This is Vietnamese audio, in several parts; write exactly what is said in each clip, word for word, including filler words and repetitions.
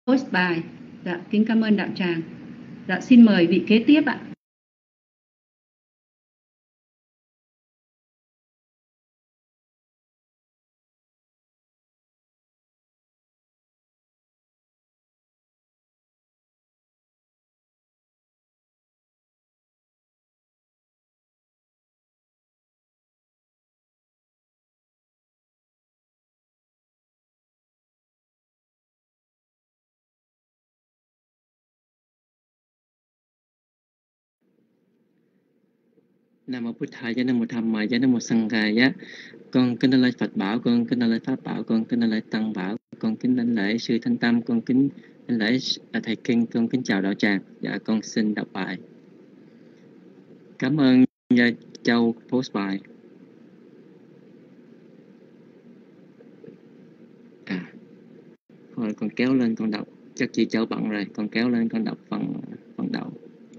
post bài. Dạ, kính cảm ơn đạo tràng. Dạ, xin mời vị kế tiếp ạ. Nam mô Bụt Thầy, Nam mô Tham Mày, Nam mô Sangha Giá. Con kính đảnh lễ Phật bảo, con kính đảnh lễ Pháp bảo, con kính đảnh lễ Tăng bảo, con kính đảnh lễ sư Thanh Tâm, con kính đảnh lễ thầy Kinh, con kính chào đạo tràng. Dạ, con xin đọc bài. Cảm ơn Gia Châu post bài. À, thôi con kéo lên con đọc. Chắc chị Châu bận rồi, con kéo lên con đọc phần phần đầu.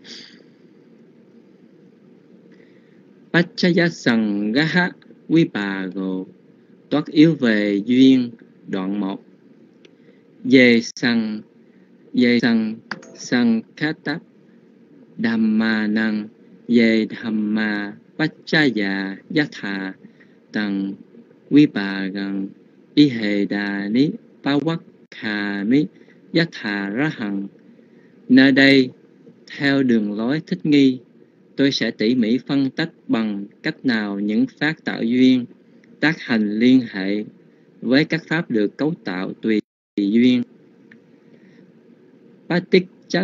Pachaya Sangha Vipago, toát yếu về duyên đoạn một. Về sằng về sằng sằng khát táp Dhamma năng về Dhamma Pachaya Yatha Tằng Vipagang Ihedani Pawakkami Yatha Rahang. Nơi đây, theo đường lối thích nghi, tôi sẽ tỉ mỉ phân tách bằng cách nào những phát tạo duyên tác hành liên hệ với các pháp được cấu tạo tùy duyên. Paticca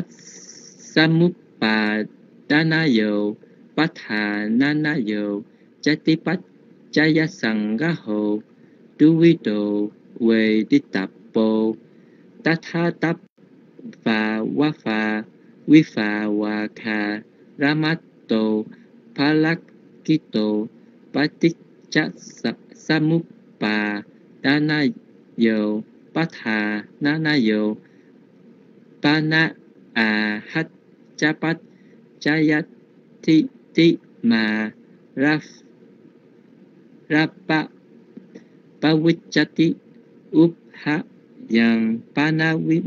Samuppadanayo Pathananayo Jatipachaya Sangaho Duvido Veditapo Tathatap và Wafa Vifa Waka Ramato Palakito Paticca Samuppadanayo Pathananayo Pana Ahat Chapat Jayati Ti Ma Raf Rapa Pavichati Upha Yang Panavim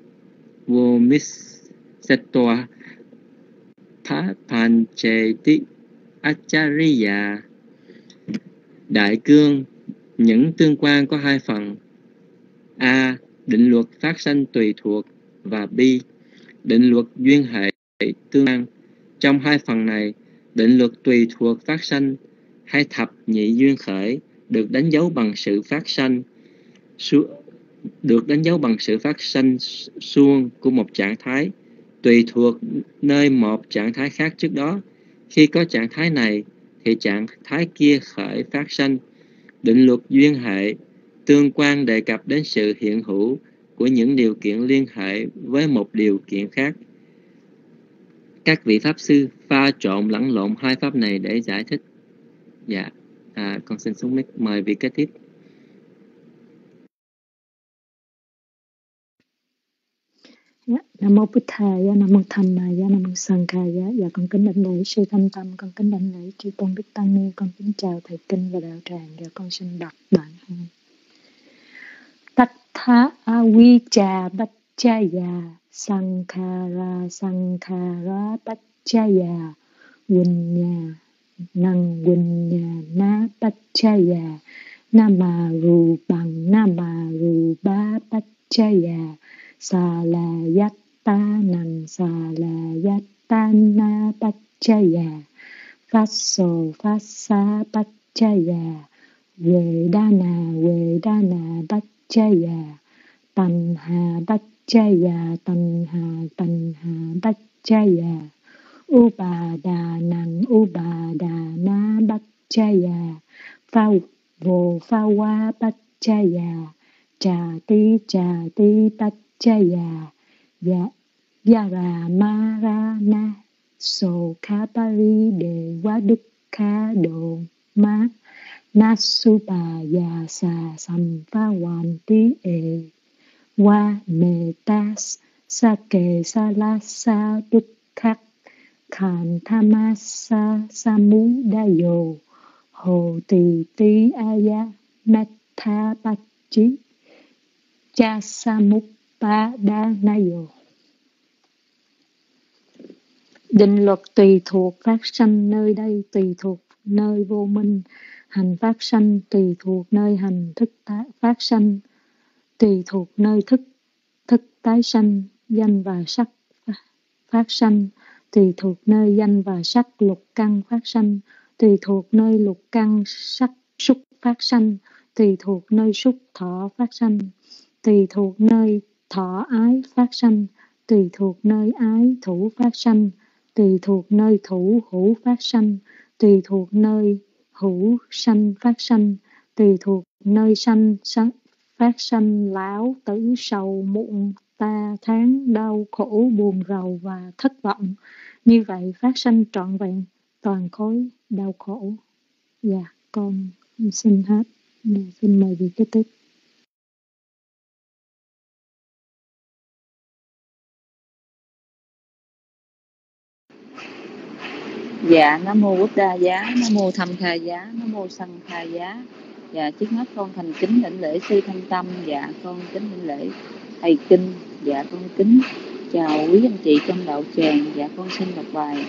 Vomis Setwa Pa Pancheti Acharya. Đại cương, những tương quan có hai phần. A. Định luật phát sanh tùy thuộc, và B. Định luật duyên hệ tương quan. Trong hai phần này, định luật tùy thuộc phát sanh hay thập nhị duyên khởi được đánh dấu bằng sự phát sanh được đánh dấu bằng sự phát sanh suông của một trạng thái tùy thuộc nơi một trạng thái khác trước đó. Khi có trạng thái này thì trạng thái kia khởi phát sanh. Định luật duyên hệ tương quan đề cập đến sự hiện hữu của những điều kiện liên hệ với một điều kiện khác. Các vị pháp sư pha trộn lẫn lộn hai pháp này để giải thích. Dạ, à, con xin xuống mic, mời vị kế tiếp. Dạ, Nam mô Bụt Thầy, Nam mô Tham Mày, Nam mô Sangha. Dạ, con kính đảnh lễ sư Thanh Tâm, con kính đảnh lễ chư tôn đức tăng ni, con kính chào thầy Kinh và đạo tràng. Dạ, con xin đọc bản hai. Tattha avijja paccaya sankhara sankhara paccaya vinya năng vinyana paccaya nama rupang nama rupa paccaya Salayatta năng salayatta na paccaya Vasso vassa paccaya Vedana vedana paccaya Tanha paccaya tanha tanha paccaya Upadana upadana paccaya Vô phawa paccaya Chati chati paccaya Yara marana Sokapari dewa dukkha do ma Nasubaya sa samphavanti e Wa metas sake salasa dukkha Khantamasa samudayo Hồ tỳ tí aya Metta pachi Chasamuk Upadanayo. Định luật tùy thuộc phát sanh nơi đây tùy thuộc nơi vô minh, hành phát sanh tùy thuộc nơi hành thức phát sanh, tùy thuộc nơi thức thức tái sanh, danh và sắc phát sanh, tùy thuộc nơi danh và sắc lục căn phát sanh, tùy thuộc nơi lục căn sắc xúc phát sanh, tùy thuộc nơi xúc thọ phát sanh, tùy thuộc nơi thọ ái phát sanh, tùy thuộc nơi ái thủ phát sanh, tùy thuộc nơi thủ hữu phát sanh, tùy thuộc nơi hữu sanh phát sanh, tùy thuộc nơi sanh phát sanh lão tử sầu muộn ta tháng đau khổ buồn rầu và thất vọng. Như vậy phát sanh trọn vẹn toàn khối đau khổ. Dạ con xin hết. Dạ, xin mời vị kế tiếp. Dạ, Nam Mô Bụt Đa Giá, Nam Mô Tham Kha Giá, Nam Mô Sanh Kha Giá. Dạ, trước hết con thành kính đảnh lễ Sư Thanh Tâm. Dạ, con kính đảnh lễ Thầy Kinh. Dạ, con kính chào quý anh chị trong đạo tràng. Dạ, con xin đọc bài.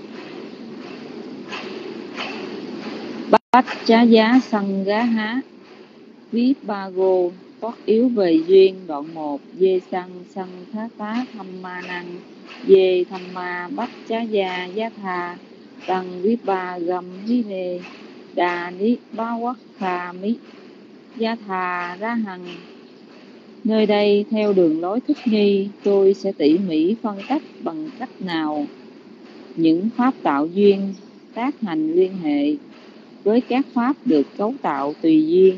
Bát Chá Giá Sanh Gá Há Ví Ba Gô Toát yếu về duyên. Đoạn một. Dê Sanh Sanh Thá Tá Tham Ma Năng Dê Tham Ma Bát Chá Gia Giá Tha Tăng Ví Ba Gam Hí Nê Đà Ní Ba Quát Kha Mí Giá Tha Ra Hằng. Nơi đây theo đường lối thích nghi, tôi sẽ tỉ mỉ phân tích bằng cách nào những pháp tạo duyên tác hành liên hệ với các pháp được cấu tạo tùy duyên.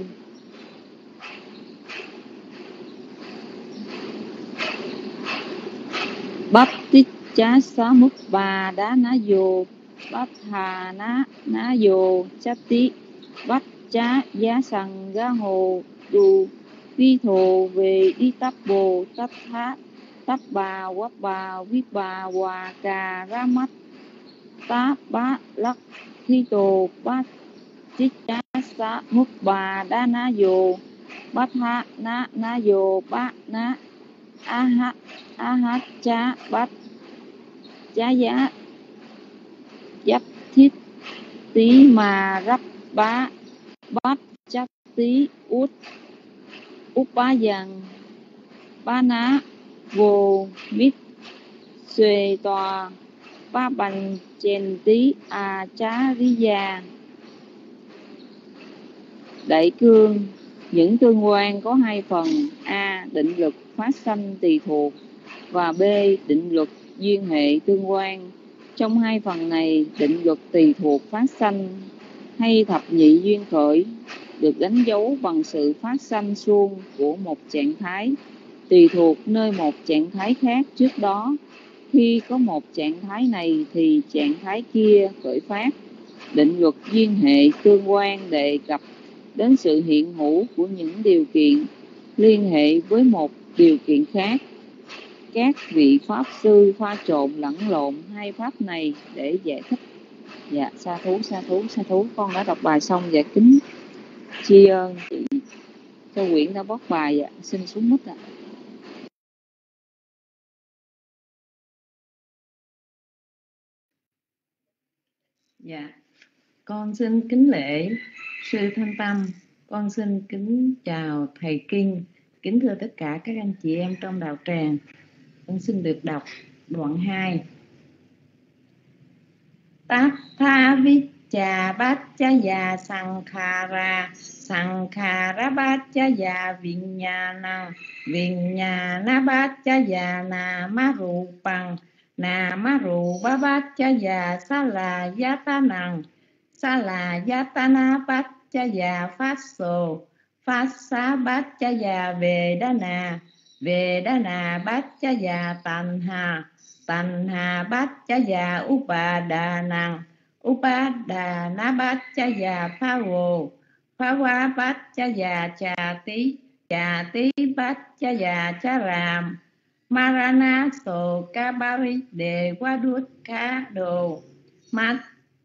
Bát tích chá xá mức ba đá ná vô bát hà ná ná vô chát tí bát chá giá sằng gá hồ đù vi thồ về đi tắp bồ tắp thá tắp bà quát bà viết bà hòa cà ra mắt tá bá lắc thi tổ bát tích chá xá mức ba đá ná vô bát ha ná ná vô bát ná a hát a hát chá bát chá giá giáp thiết tí mà rắp bá bát chắc tí út út bá dần bá ná vô mít xuê tòa bá bành chèn tí à chá rí già. Đại cương. Những tương quan có hai phần: A. Định lực phát sanh tùy thuộc và B. Định luật duyên hệ tương quan. Trong hai phần này, định luật tùy thuộc phát sanh hay thập nhị duyên khởi được đánh dấu bằng sự phát sanh suông của một trạng thái tùy thuộc nơi một trạng thái khác trước đó. Khi có một trạng thái này thì trạng thái kia khởi phát. Định luật duyên hệ tương quan đề cập đến sự hiện hữu của những điều kiện liên hệ với một điều kiện khác. Các vị Pháp sư pha trộn lẫn lộn hai pháp này để giải thích. Dạ, sa thú, sa thú, sa thú. Con đã đọc bài xong và kính tri ân chị Cho Quyện đã bóc bài. Dạ. Xin xuống mít ạ. Dạ, con xin kính lễ Sư Thanh Tâm. Con xin kính chào Thầy Kinh. Kính thưa tất cả các anh chị em trong đạo tràng. Con xin được đọc đoạn hai. Tát tha vít chà bát chá già sankhara sankhara bát chá già vinyana vinyana bát chá già na ma ru bằng na ma ru ba bát chá già sa la yatanang sa la yatana bát chá già phát sồ phát xá bát chá già về đa na về đa na bát chá già tàn hà tàn hà bát chá già upadana upadana bát chá già phá vô phá hóa bát chá già trà tí trà tí bát chá già chá ràm marana sồ ca ba ri đề qua đuốt cá đồ mát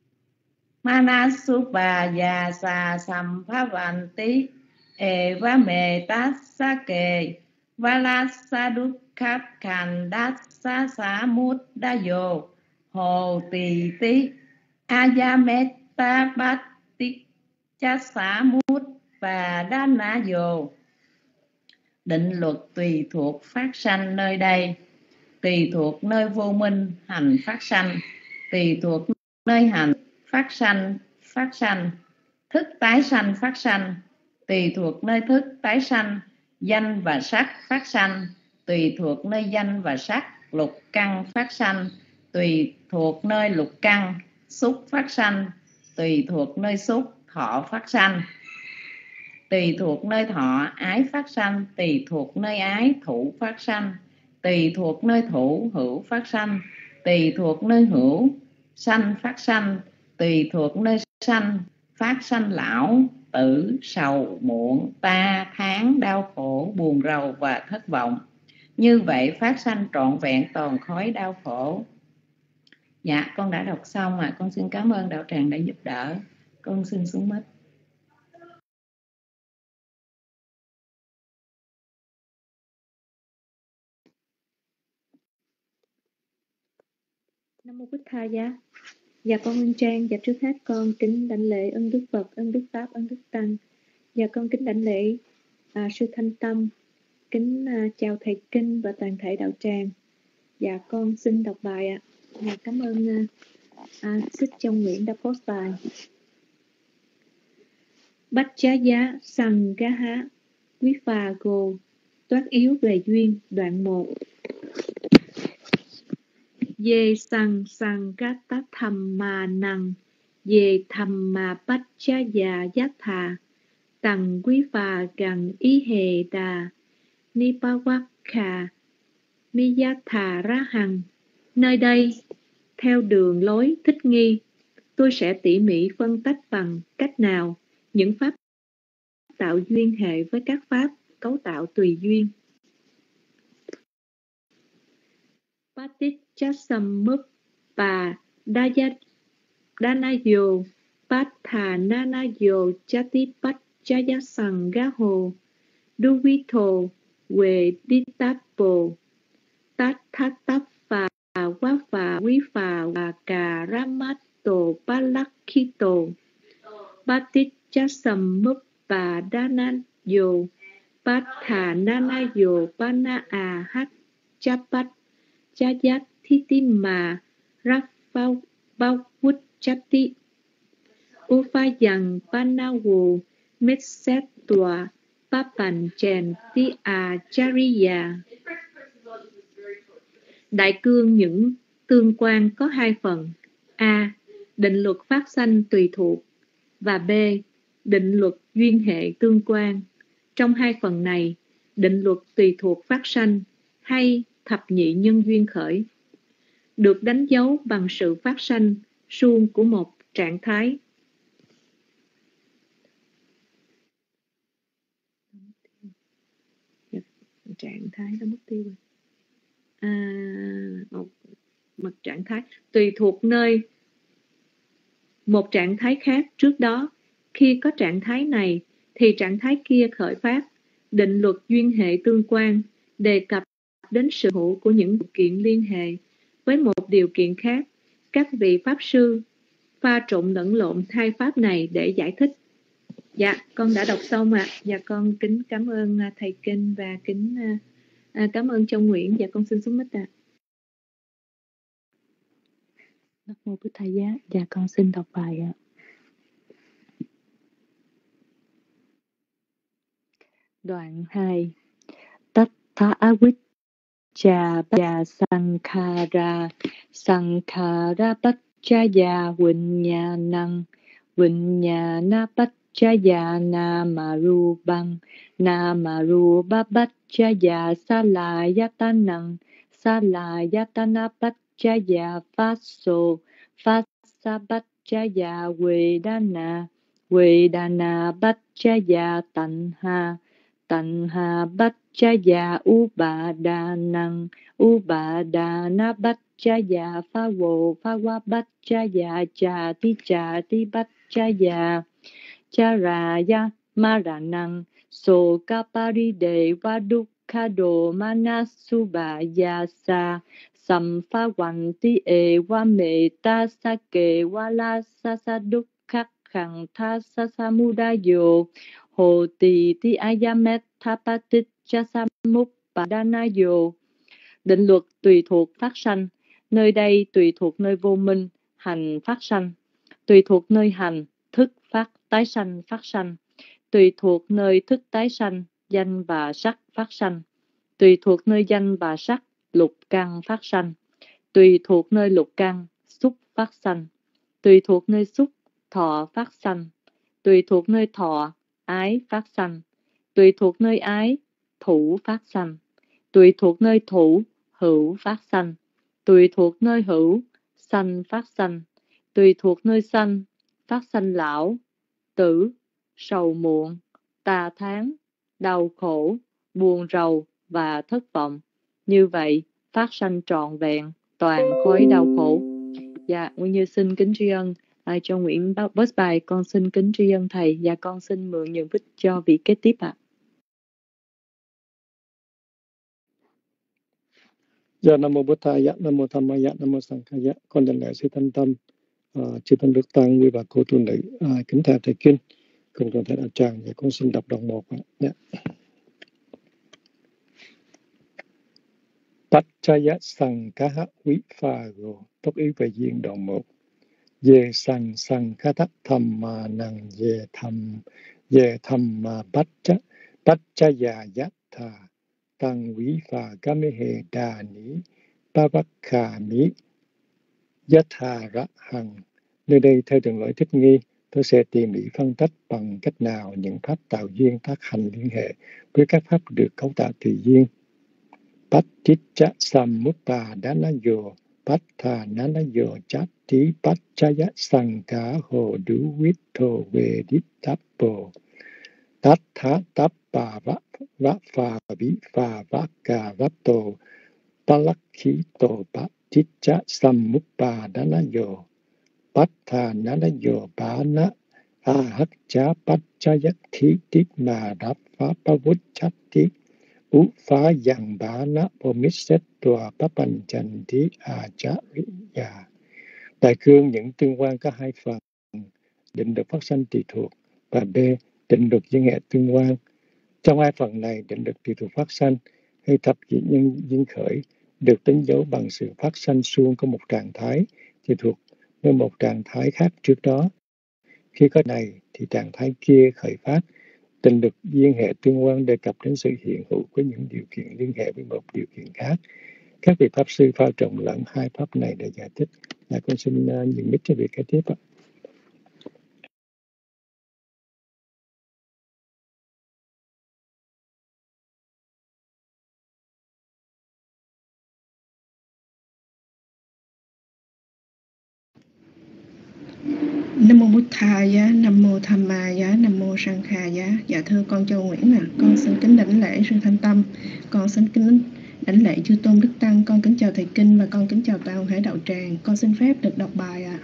manasupa già xà sầm phá vạn tí ê vá mề tát sa kề Valasadukkhap Khandassa Samuddayo Hồ Tỳ Tí Ayametta Batti Samud và Đana Dồ. Định luật tùy thuộc phát sanh nơi đây, tùy thuộc nơi vô minh hành phát sanh, tùy thuộc nơi hành phát sanh phát sanh, thức tái sanh phát sanh, tùy thuộc nơi thức tái sanh, danh và sắc phát sanh, tùy thuộc nơi danh và sắc, lục căn phát sanh, tùy thuộc nơi lục căn, xúc phát sanh, tùy thuộc nơi xúc, thọ phát sanh, tùy thuộc nơi thọ, ái phát sanh, tùy thuộc nơi ái, thủ phát sanh, tùy thuộc nơi thủ, hữu phát sanh, tùy thuộc nơi hữu, sanh phát sanh, tùy thuộc nơi sanh, phát sanh lão, tử, sầu, muộn, ta, tháng, đau khổ, buồn rầu và thất vọng. Như vậy phát sanh trọn vẹn toàn khối đau khổ. Dạ, con đã đọc xong ạ. À. Con xin cảm ơn đạo tràng đã giúp đỡ. Con xin xuống mic. Nam mô Bích Tha Giá. Dạ con Nguyên Trang. Dạ trước hết con kính đảnh lễ ân Đức Phật, ân Đức Pháp, ân Đức Tăng. Dạ con kính đảnh lễ à, sư Thanh Tâm, kính à, chào thầy Kinh và toàn thể đạo tràng. Dạ con xin đọc bài ạ. Dạ cảm ơn à, à, Xích Trong Nguyễn đã post bài. Bách Chá Giá Sằng Gá Há Quý Phà Gồ Toát Yếu Về Duyên. Đoạn một. Về sằng sằng cá tá thầm mà nằng, về thầm mà bách chá già giác thà, tằng quý phà gần ý hề đà, ni pa quát khà, mi giác thà ra hằng. Nơi đây, theo đường lối thích nghi, tôi sẽ tỉ mỉ phân tách bằng cách nào những pháp tạo duyên hệ với các pháp cấu tạo tùy duyên. Paticcasamuppa Danayo Pathananayo Jatipatchaya Sangaho Duvito Veditapo Tathatappa Wafa Vifa Vakaramato Palakito Paticcasamuppa Danayo Pathananayo Panaahat Chapat Chayat Thitima Rafavavutchati Upayang Panawo Metsettua Papanchen Ti Achariya. Đại cương những tương quan có hai phần: A. Định luật phát sanh tùy thuộc, và B. Định luật duyên hệ tương quan. Trong hai phần này, định luật tùy thuộc phát sanh hay thập nhị nhân duyên khởi được đánh dấu bằng sự phát sanh suông của một trạng thái. Trạng thái đã mất tiêu rồi. À, một, một trạng thái tùy thuộc nơi một trạng thái khác trước đó. Khi có trạng thái này thì trạng thái kia khởi phát. Định luật duyên hệ tương quan đề cập đến sự hữu của những điều kiện liên hệ với một điều kiện khác. Các vị pháp sư pha trộn lẫn lộn hai pháp này để giải thích. Dạ, con đã đọc xong ạ. À. Dạ, con kính cảm ơn thầy Kinh và kính à, cảm ơn Châu Nguyễn. Dạ, con xin xuống mic ạ. Nam mô Bích Tha Giá. Dạ, con xin đọc bài ạ. Đoạn hai. Tất tha avit Cha Baya Sankhara Sankhara Pachaya Vinyanang Vinyana Pachaya Namarubang Namaruba Pachaya Salayatanang Salayatana Pachaya Faso Fasa Pachaya Vedana Vedana Pachaya Tanha Tanha Pachaya Upadanang Upadana Pachaya Phavo Phava Pachaya Chati Chati Pachaya Charaya Maranang Sokaparide Vaduk dukkado manasubhayasa samphavanti eva metasake valasasa dukkhakkhang thasasamudayo hoti ti ayametthapatticca samuppadanayo. Định luật tùy thuộc phát sanh. Nơi đây tùy thuộc nơi vô minh, hành phát sanh. Tùy thuộc nơi hành, thức phát tái sanh phát sanh. Tùy thuộc nơi thức tái sanh, danh và sắc phát sanh. Tùy thuộc nơi danh và sắc, lục căn phát sanh. Tùy thuộc nơi lục căn, xúc phát sanh. Tùy thuộc nơi xúc, thọ phát sanh. Tùy thuộc nơi thọ, ái phát sanh. Tùy thuộc nơi ái, thủ phát sanh. Tùy thuộc nơi thủ, hữu phát sanh. Tùy thuộc nơi hữu, sanh phát sanh. Tùy thuộc nơi sanh, phát sanh lão, tử, sầu muộn, tà thán, đau khổ, buồn rầu và thất vọng. Như vậy, phát sanh trọn vẹn, toàn khối đau khổ. Dạ, Nguyên Như xin kính tri ân. À, cho Nguyễn Bớt bài, con xin kính tri ân Thầy và con xin mượn những vít cho vị kế tiếp ạ. À. Dạ, Nam Mô Bụt Thầy, Nam Mô Tham Maya, Nam Mô Sang Khaya. Con đảnh lễ sư Thanh Tâm, uh, chư Tăng Đức Tăng, quý bà cô tu nữ, uh, kính thưa Thầy Kinh, cùng toàn thể đạo tràng. Và con xin đọc đoạn một. Dạ. Paccaya Sankha Vipago, tốc ý về duyên đoạn một. Về sang Sankha tham mà năng về tham, về tham mà Pacca, Paccaya Yatha, Tăng Vipagamhe Đani, Pavakkami, Yatha Rahang. Nơi đây theo đường lối thích nghi, tôi sẽ tỉ mỉ phân tích bằng cách nào những pháp tạo duyên tác hành liên hệ với các pháp được cấu tạo tùy duyên. Patticca samuppadanayo, pattananayo chatti paccaya sankha ho duvittho veditappo. Tattha tappa vappa vipa vakka vatto palakkito patticca samuppadanayo. Pattananayo bana ahacca paccayatti tikma rappa pavuccatti. Ú phá dằng bá na pomissét tòa papanchanti achariya. Đại cương những tương quan có hai phần, định lực phát sanh tùy thuộc và B. Định lực duyên hệ tương quan. Trong hai phần này, định lực tùy thuộc phát sanh hay thập kỷ nhân duyên khởi được đánh dấu bằng sự phát sanh suông của một trạng thái tùy thuộc với một trạng thái khác trước đó. Khi có này thì trạng thái kia khởi phát. Định lực duyên hệ tương quan đề cập đến sự hiện hữu của những điều kiện liên hệ với một điều kiện khác. Các vị pháp sư pha trộn lẫn hai pháp này để giải thích. Là con xin uh, nhường mic cho vị kế tiếp ạ. Nam Mô Bụt Thaya, Nam Mô Tham Maya, Nam Mô Sang Khaya. Dạ thưa con Châu Nguyễn ạ, à, con xin kính đảnh lễ sư Thanh Tâm, con xin kính đảnh lễ chư Tôn Đức Tăng, con kính chào Thầy Kinh và con kính chào toàn thể đạo tràng. Con xin phép được đọc bài ạ. À.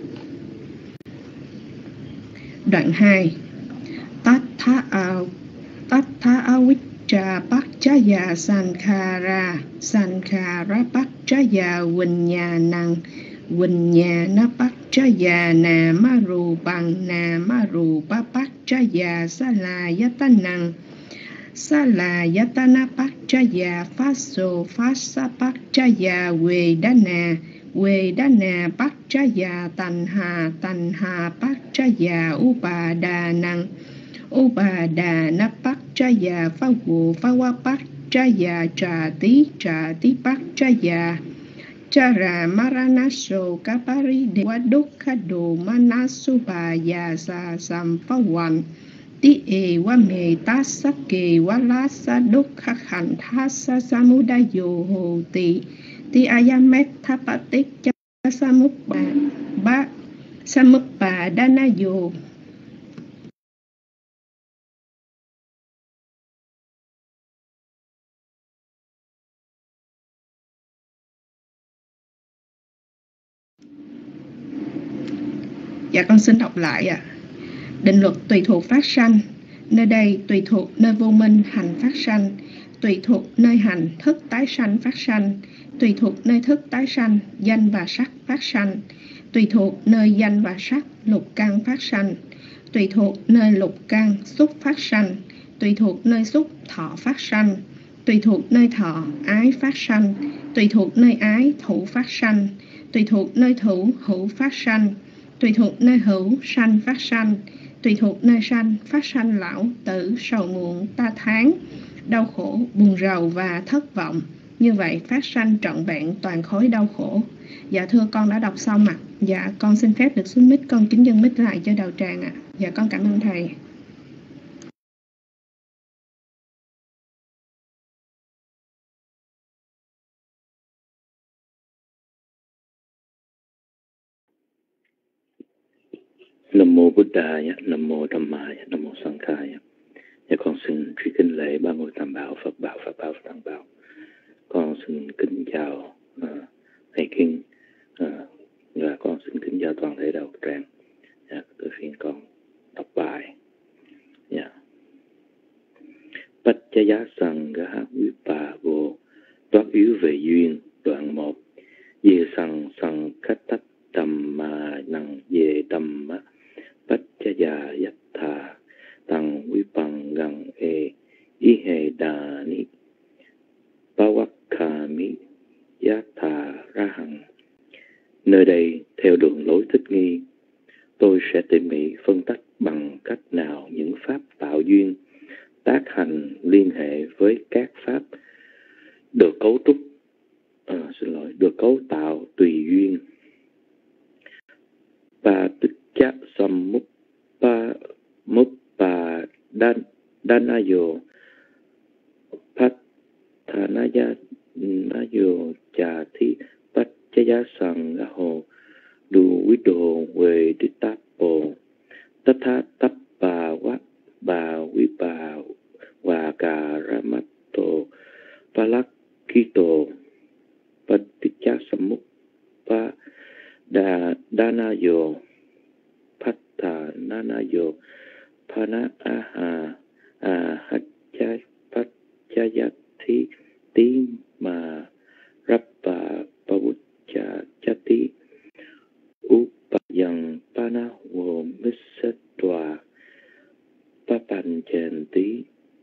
Đoạn hai. Tattha ao Tattha avicca paccaya sankhara sankhara paccaya viññāṇaṃ viññāṇa paccaya nāma-rūpaṃ nāma-rūpa paccaya salayatanaṃ salayatana paccaya phaso phassa paccaya vedana vedana paccaya tanha tanha paccaya upadanaṃ upadana paccaya phavu phava paccaya trāti trāti paccaya Chara maranaso kapari dewa dukkado manasubhayasa samphavan ti ewa me tasake walasa dukkhakhang thassa samudayo hoti ti ayametthapatticca samuppa samuppadanayo. Dạ con xin đọc lại ạ. À. Định luật tùy thuộc phát sanh. Nơi đây tùy thuộc nơi vô minh hành phát sanh. tùy thuộc nơi hành thức tái sanh phát sanh, tùy thuộc nơi thức tái sanh danh và sắc phát sanh, tùy thuộc nơi danh và sắc lục căn phát sanh, tùy thuộc nơi lục căn xúc phát sanh, tùy thuộc nơi xúc thọ phát sanh, tùy thuộc nơi thọ ái phát sanh, tùy thuộc nơi ái thủ phát sanh, tùy thuộc nơi thủ hữu phát sanh, tùy thuộc nơi hữu sanh phát sanh, tùy thuộc nơi sanh phát sanh lão tử sầu muộn ta tháng, đau khổ buồn rầu và thất vọng. Như vậy phát sanh trọn vẹn toàn khối đau khổ. Dạ thưa con đã đọc xong ạ. Dạ con xin phép được xuống mic, con kính dâng mic lại cho đạo tràng ạ. Dạ con cảm ơn thầy. Nam mô Buddhaya, Nam mô Dhammaya, Nam mô Sanghaya. Dạ con xin truy kính lễ ba ngôi tam bảo, Phật bảo, Pháp bảo, Tăng bảo. Con xin kính chào uh, thầy Kinh uh, và con xin kính chào toàn thể đạo tràng. Dạ, từ phiên con đọc bài. Dạ. Paccaya Sangha Vipago, toát yếu về duyên, đoạn một. Về sằng sằng khách tách tầm mà năng về tầm á. Paccaya yattha tăng vipang gang e ihe đani pavakkami yattha rahang. Nơi đây theo đường lối thích nghi, tôi sẽ tỉ mỉ phân tích bằng cách nào những pháp tạo duyên tác hành liên hệ với các pháp được cấu trúc à, xin lỗi được cấu tạo tùy duyên. Paticca samuppa muppa dan danayo pattanaya nayo chati paccaya sangaho du vido về dittapo tatha tappa wa ba vipa wa karamato palakito paticca samuppa da danayo pattananayo pana aha ahacca paccayati ti ma rappa pavucca chati upayang pana wo misatwa papanchenti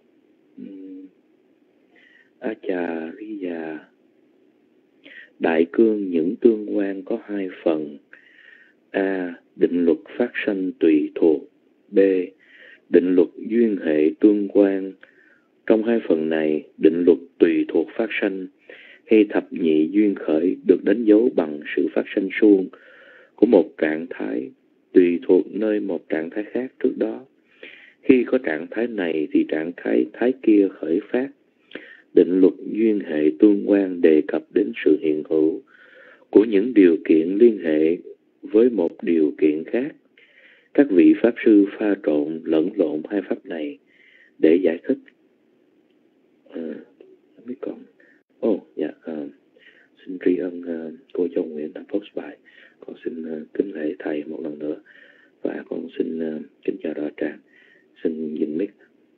acharya. Đại cương những tương quan có hai phần. A. Định luật phát sanh tùy thuộc. B. Định luật duyên hệ tương quan. Trong hai phần này, định luật tùy thuộc phát sanh hay thập nhị duyên khởi được đánh dấu bằng sự phát sanh suông của một trạng thái tùy thuộc nơi một trạng thái khác trước đó. Khi có trạng thái này thì trạng thái thái kia khởi phát. Định luật duyên hệ tương quan đề cập đến sự hiện hữu của những điều kiện liên hệ với một điều kiện khác. Các vị Pháp sư pha trộn lẫn lộn hai pháp này để giải thích. À, không biết còn. Ồ, oh, dạ, uh, xin tri ân uh, cô Châu Nguyễn đã post bài. Con xin uh, kính lễ thầy một lần nữa. Và con xin uh, kính chào đạo tràng. Xin dừng mic.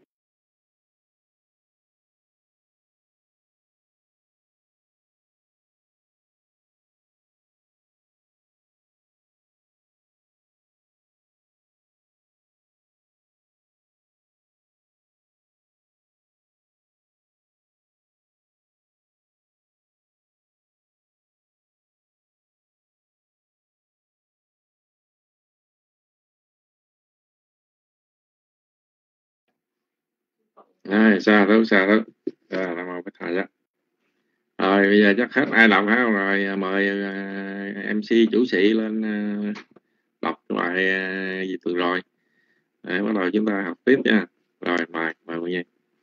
À, xa đó, xa đó. À, Nam mô Bích Thầy á. Rồi bây giờ chắc hết ai đọc hết rồi, mời uh, em xê chủ sĩ lên uh, đọc bài uh, gì tuần rồi. Để bắt đầu chúng ta học tiếp nha. Rồi mời mời cô Nhi.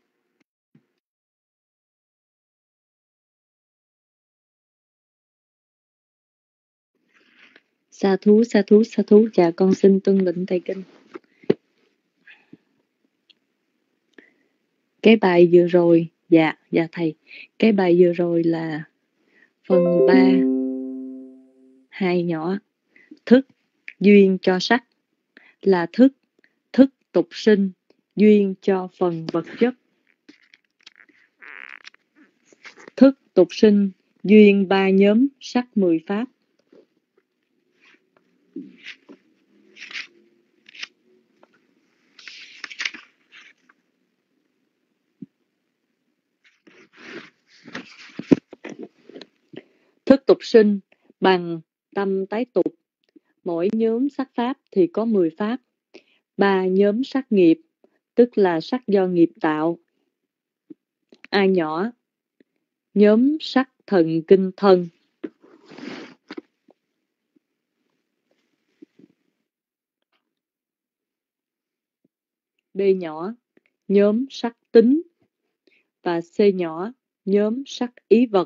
Sa thú, sa thú, sa thú. Dạ con xin tuân lệnh thầy Kinh. Cái bài vừa rồi, dạ, dạ thầy. Cái bài vừa rồi là phần ba, hai nhỏ. Thức, duyên cho sắc là thức, thức tục sinh, duyên cho phần vật chất. tục sinh duyên ba nhóm sắc mười pháp. Thức tục sinh bằng tâm tái tục. Mỗi nhóm sắc pháp thì có mười pháp. Ba nhóm sắc nghiệp, tức là sắc do nghiệp tạo. A nhỏ, nhóm sắc thần kinh thân. B nhỏ, nhóm sắc tính. Và C nhỏ, nhóm sắc ý vật.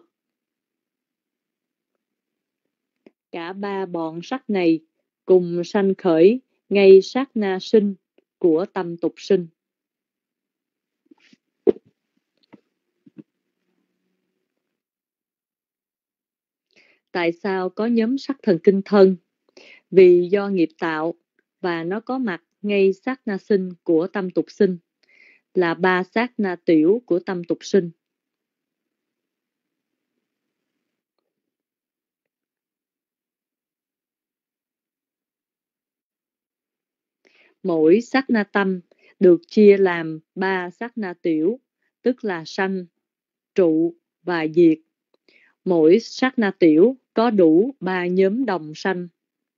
Cả ba bọn sắc này cùng sanh khởi ngay sát na sinh của tâm tục sinh. Tại sao có nhóm sắc thần kinh thân? Vì do nghiệp tạo và nó có mặt ngay sát na sinh của tâm tục sinh, là ba sát na tiểu của tâm tục sinh. Mỗi sát na tâm được chia làm ba sát na tiểu, tức là sanh, trụ và diệt. Mỗi sát na tiểu có đủ ba nhóm đồng sanh.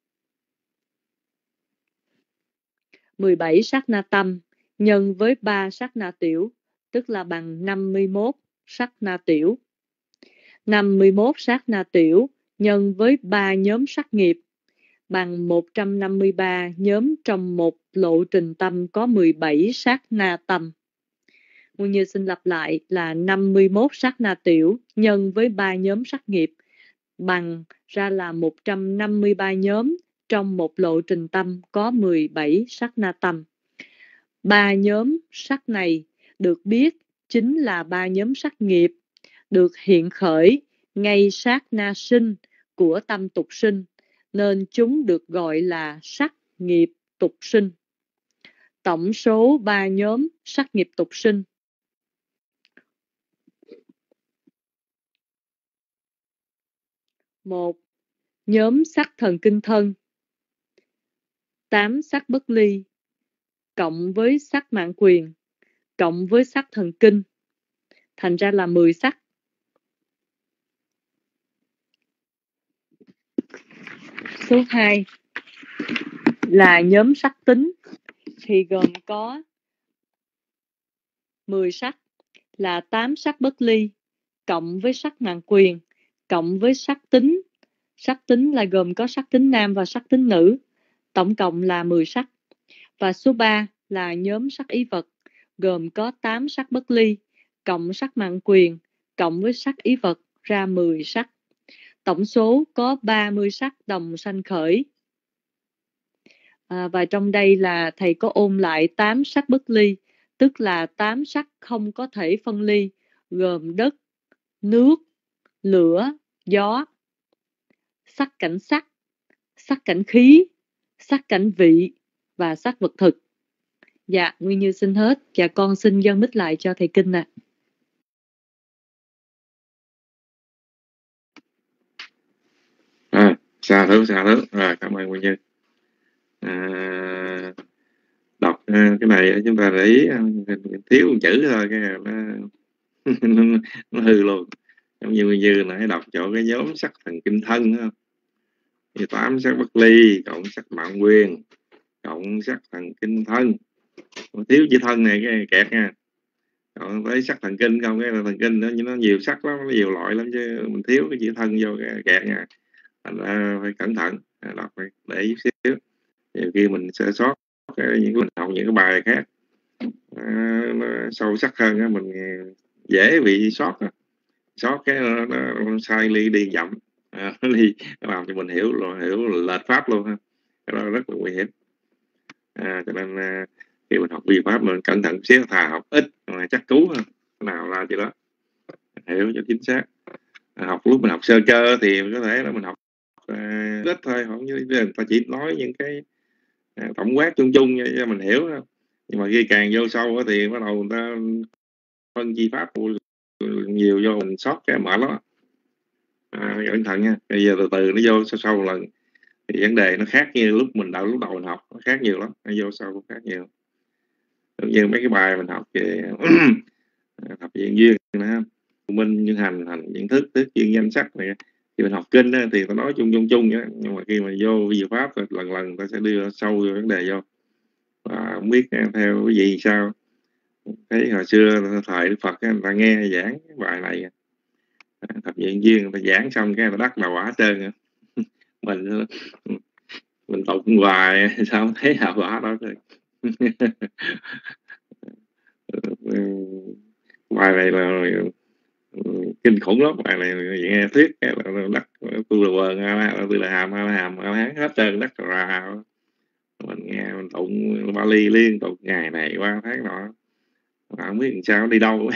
mười bảy sát na tâm nhân với ba sát na tiểu, tức là bằng năm mươi mốt sát na tiểu. năm mươi mốt sát na tiểu nhân với ba nhóm sắc nghiệp, bằng một trăm năm mươi ba nhóm trong một lộ trình tâm có mười bảy sát na tâm. Nguyên Như xin lặp lại là năm mươi mốt sát na tiểu nhân với ba nhóm sắc nghiệp, bằng ra là một trăm năm mươi ba nhóm trong một lộ trình tâm có mười bảy sát na tâm. Ba nhóm sắc này được biết chính là ba nhóm sắc nghiệp, được hiện khởi ngay sát na sinh của tâm tục sinh, nên chúng được gọi là sắc nghiệp tục sinh. Tổng số ba nhóm sắc nghiệp tục sinh: một. Nhóm sắc thần kinh thân, tám sắc bất ly, cộng với sắc mạng quyền, cộng với sắc thần kinh, thành ra là mười sắc. Số hai là nhóm sắc tính, thì gồm có mười sắc, là tám sắc bất ly, cộng với sắc mạng quyền, cộng với sắc tính. Sắc tính là gồm có sắc tính nam và sắc tính nữ, tổng cộng là mười sắc. Và số ba là nhóm sắc ý vật, gồm có tám sắc bất ly, cộng sắc mạng quyền, cộng với sắc ý vật ra mười sắc. Tổng số có ba mươi sắc đồng sanh khởi. À, và trong đây là thầy có ôn lại tám sắc bất ly, tức là tám sắc không có thể phân ly, gồm đất, nước, lửa, gió, sắc cảnh sắc, sắc cảnh khí, sắc cảnh vị và sắc vật thực. Dạ, Nguyên Như xin hết. Dạ, con xin dâng mic lại cho thầy Kinh ạ. À, xa thứ, xa thứ. Rồi, cảm ơn Nguyên Như. À, đọc cái này chúng ta để ý thiếu một chữ thôi cái nó, nó, nó hư luôn. Giống như Nguyên Như nãy đọc chỗ cái nhóm sắc thần kinh thân không? Thì tám sắc bất ly cộng sắc mạng quyền cộng sắc thần kinh thân, thiếu chữ thân này cái kẹt nha. Còn tới sắc thần kinh không, cái là thần kinh nó, nó nhiều sắc lắm, nó nhiều loại lắm, chứ mình thiếu cái chữ thân vô cái kẹt nha. Thành ra phải cẩn thận, đọc phải để ý xíu. Nhiều khi mình sơ sót cái, những cái mình học những cái bài khác à, nó sâu sắc hơn á, mình dễ bị sót sót cái nó, nó, nó sai ly đi chậm à, nó đi nó làm cho mình hiểu rồi hiểu lệch pháp luôn ha. Cái đó rất là nguy hiểm. À, cho nên à, khi mình học vi pháp mình cẩn thận xíu, thà học ít mà chắc cú hơn, nào ra chứ đó hiểu cho chính xác. À, học lúc mình học sơ cơ thì có thể là mình học à, ít thôi, không như người ta chỉ nói những cái à, tổng quát chung chung cho mình hiểu thôi. Nhưng mà khi càng vô sâu thì bắt đầu người ta phân chi pháp nhiều vô mình sót cái mệt lắm. À, cẩn thận nha, bây giờ từ từ nó vô sâu sâu lần thì vấn đề nó khác như lúc mình đầu lúc đầu mình học, nó khác nhiều lắm, nó vô sâu khác nhiều. Giống như mấy cái bài mình học về thập diện duyên nữa, minh như hành hành nhận thức thức duyên danh sắc này, khi mình học kinh á, thì ta nói chung chung chung vậy, nhưng mà khi mà vô diệu pháp rồi lần lần ta sẽ đưa sâu vô vấn đề vô. Và không biết theo cái gì sao, thấy hồi xưa thời Đức Phật người ta nghe giảng cái bài này thập diện duyên, người ta giảng xong cái người ta đắc bà quả trơn. mình mình tụng hoài sao không thấy hậu quả đó thôi. Bài này là kinh khủng lắm, bài này nghe thuyết cái là đắc tu là quần tu là hàm hàm hán hết trơn đắc ra. Mình nghe mình tụng Bali liên tục ngày này qua tháng nọ, mà không biết làm sao đi đâu.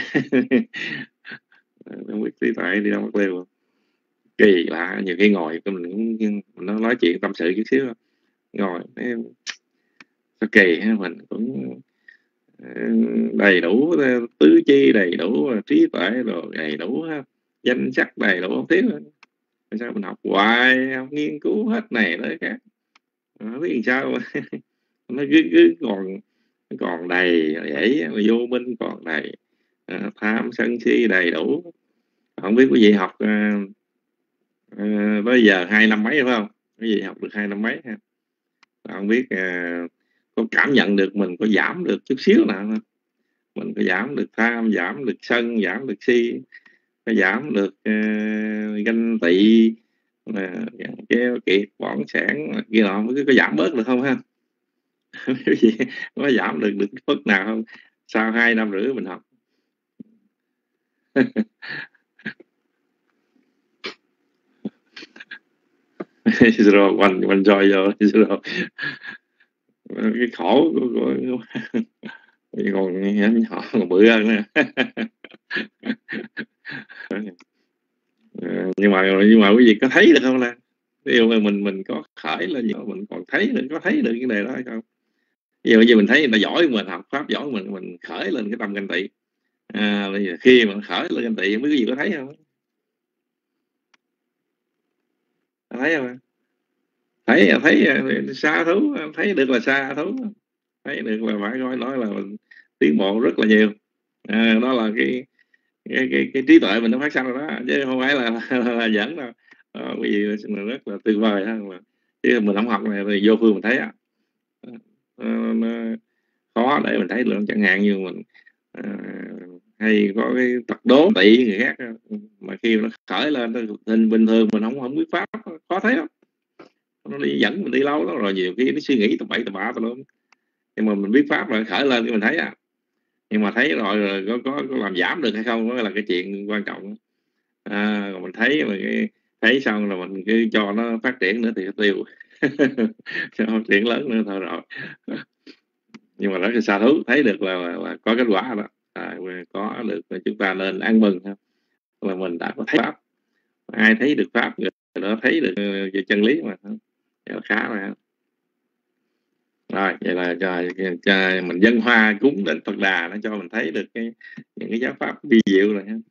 Không biết trí tuệ đi đâu mất tiêu. Kỳ lạ, nhiều khi ngồi mình cũng nó nói chuyện tâm sự chút xíu, ngồi sao kỳ ha, mình cũng đầy đủ tứ chi, đầy đủ trí tuệ, rồi đầy đủ danh sắc, đầy đủ không thiếu. Sao mình học hoài, học nghiên cứu hết này tới khác, không biết làm sao mà. Nó cứ, cứ còn còn đầy vậy, vô minh còn đầy, à, tham sân si đầy đủ. Không biết quý vị học à, à, bây giờ hai năm mấy phải không? Quý vị học được hai năm mấy ha? Không biết à, có cảm nhận được mình có giảm được chút xíu nào không? Mình có giảm được tham, giảm được sân, giảm được si, có giảm được uh, ganh tị, uh, keo kiệt, bỏng sản kia nọ, có giảm bớt được không ha? Cái gì có giảm được được phút nào không sau hai năm rưỡi mình học? Rồi mình mình rồi rồi rồi cái khổ của, của, của còn nhỏ còn bự hơn nè. nhưng mà nhưng mà quý vị có thấy được không là điều mà mình mình có khởi lên, mình còn thấy được, có thấy được cái này đó hay không? Giờ bây giờ mình thấy người ta giỏi, mình học pháp giỏi, mình mình khởi lên cái tâm ganh tị. À, bây giờ khi mà khởi lên ganh tị, mấy cái gì có thấy không? Thấy không? Thấy thấy xa thú, thấy được là xa thú, thấy được là phải nói nói là mình tiến bộ rất là nhiều. À, đó là cái cái, cái cái trí tuệ mình nó phát sinh rồi đó, chứ không phải là là, là, là giỡn đâu. À, bởi vì rất là tuyệt vời ha. Chứ mình không học này thì vô phương mình thấy á, à, nó khó để mình thấy được. Chẳng hạn như mình à, hay có cái tật đố tị người khác, mà khi nó khởi lên hình bình thường mình không không biết pháp, khó thấy lắm. Nó đi dẫn mình đi lâu lắm rồi, nhiều khi nó suy nghĩ tầm bậy tầm bạ tầm luôn, nhưng mà mình biết pháp rồi khởi lên thì mình thấy à. Nhưng mà thấy rồi, rồi có, có có làm giảm được hay không đó là cái chuyện quan trọng. À, rồi mình thấy mà cái thấy xong là mình cứ cho nó phát triển nữa thì nó tiêu. Cho phát triển lớn nữa thôi rồi. Nhưng mà rất là xa thú, thấy được là, là, là có kết quả đó. À, có được chúng ta nên ăn mừng ha, là mình đã có thấy pháp. Ai thấy được pháp người đó thấy được uh, chân lý mà, vậy là khá rồi. Rồi vậy là cho, cho mình dân hoa cúng đến Phật Đà, nó cho mình thấy được cái những cái giáo pháp vi diệu rồi ha.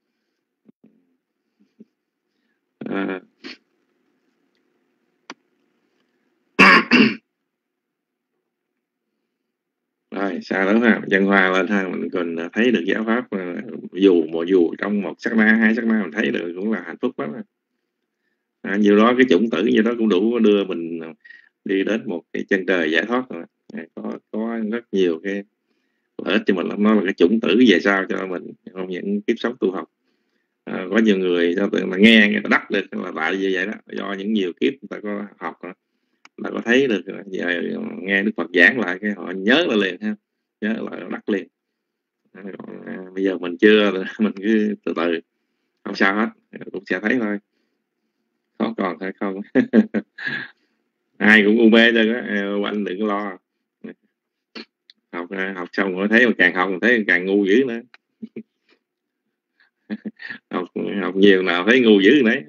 À. Rồi sao đó ha, dân hoa lên ha, mình còn thấy được giáo pháp, dù một dù trong một sát na, hai sát na mình thấy được cũng là hạnh phúc lắm. À, nhiều đó cái chủng tử như đó cũng đủ đưa mình đi đến một cái chân trời giải thoát rồi. À, có có rất nhiều cái lợi ích cho mình lắm, nó là cái chủng tử về sau cho mình trong những kiếp sống tu học. À, có nhiều người cho tự mà nghe người ta đắc được là tại như vậy đó, do những nhiều kiếp người ta có học đó, người ta có thấy được, giờ nghe Đức Phật giảng lại cái họ nhớ lại liền ha, nhớ lại đắc liền. À, còn, à, bây giờ mình chưa, mình cứ từ từ không sao hết, cũng sẽ thấy thôi, có còn hay không. Ai cũng u mê cho đó, anh đừng có lo. Học học xong rồi thấy mà càng học thấy càng ngu dữ nữa. học học nhiều nào thấy ngu dữ đấy.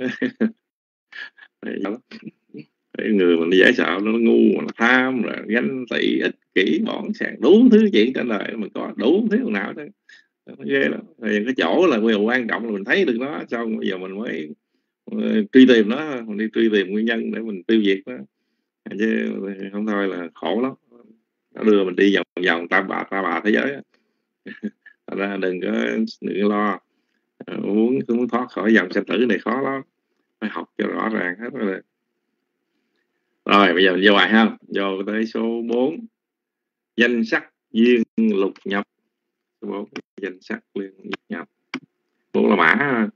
Cái người mình dễ sợ nó ngu, nó tham, rồi ganh tị, ích kỷ, bỏng sàng, đủ thứ chuyện trên đời mình có đủ thứ nào đó. Nó ghê lắm. Thì cái chỗ là bây giờ quan trọng là mình thấy được nó, xong bây giờ mình mới uh, truy tìm nó, mình đi truy tìm nguyên nhân để mình tiêu diệt nó, chứ không thôi là khổ lắm. Nó đưa mình đi vòng vòng tam bà ta bà thế giới. Thật ra đừng có đừng có lo. À, muốn muốn thoát khỏi dòng sanh tử này khó lắm, phải học cho rõ ràng hết rồi. Rồi bây giờ mình vô bài ha, vô tới số bốn, danh sắc duyên lục nhập. Số bốn, danh sắc duyên lục nhập. Bốn là mã.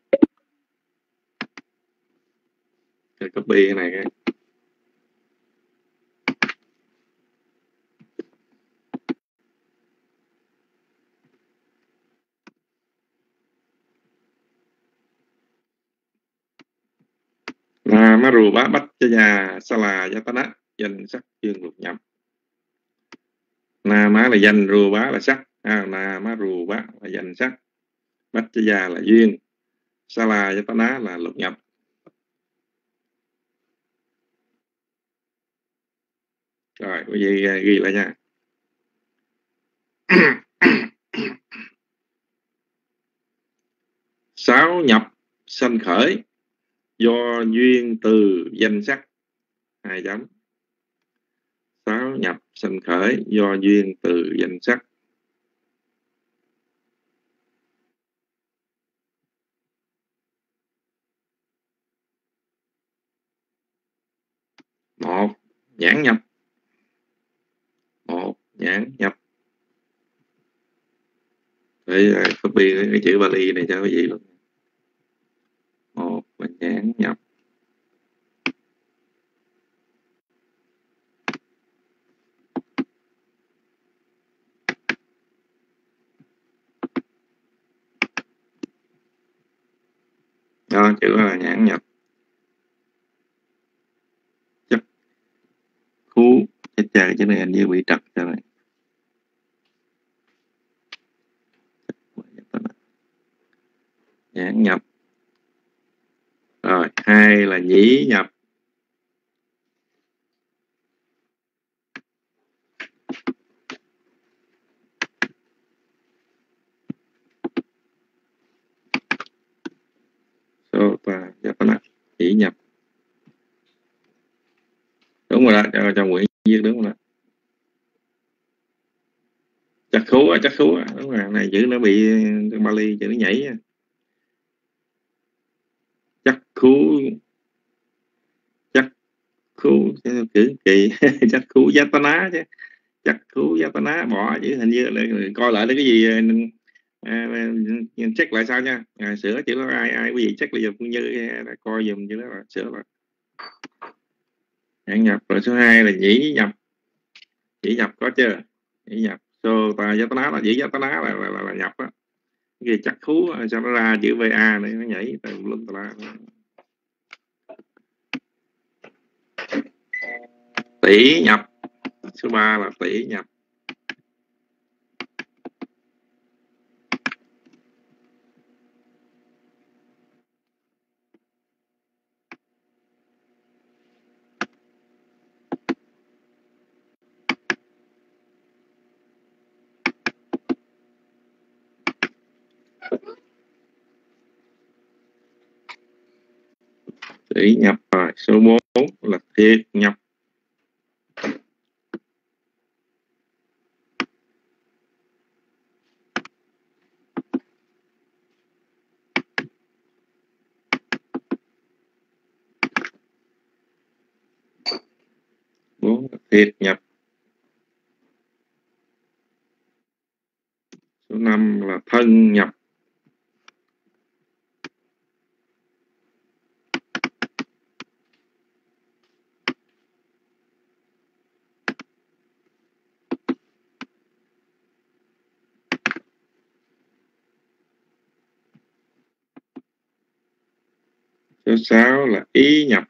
Cái copy cái này cái. Là má rù bá bách cha già sa là yatana, danh sắc duyên lục nhập. Na má là danh, rù bá là sắc. À, na má rù bá là danh sắc, bách cha già là duyên, sa là yatana là lục nhập. Rồi quý vị ghi lại nha. Sáu nhập sanh khởi do duyên từ danh sắc. Hai chấm. Sáu nhập sanh khởi do duyên từ danh sắc. Một, nhãn nhập. Một, nhãn nhập. Để copy cái chữ Bali này cho quý vị luôn. Một là nhãn nhập. Đó, chữ là nhãn nhập. Chắc khú. Chết trời, cái này hình như bị trật rồi. Nhãn nhập. Rồi, hai là nhĩ nhập. Số ta yatana, nhĩ nhập. Đúng rồi đó, cho, cho Nguyễn viết đúng rồi đó. Chắc khú á, chắc khú á. Đúng rồi, này chữ nó bị Bali, chữ nó nhảy á. Chắc khú. Chắc khú, chữ kỳ. Chắc khú yatana chứ. Chắc khú yatana, bỏ chữ hình như là coi lại cái gì. À, check lại sao nha. À, sửa chữ đó, ai ai quý vị check lại dùm như coi dùm chữ đó là sửa lại. Nhãn nhập. Rồi số hai là nhĩ nhập. Nhĩ nhập có chưa? Nhĩ nhập. So ta yatana là nhĩ yatana là là, là, là nhập á. Cái chắc khú cho nó ra chữ va này, nó nhảy tùm lum tà la. Tỷ nhập. Số ba là tỷ nhập. Tỷ nhập. Rồi số bốn là thiệt nhập. Bốn là thiệt nhập. Số năm là thân nhập. Số sáu là ý nhập.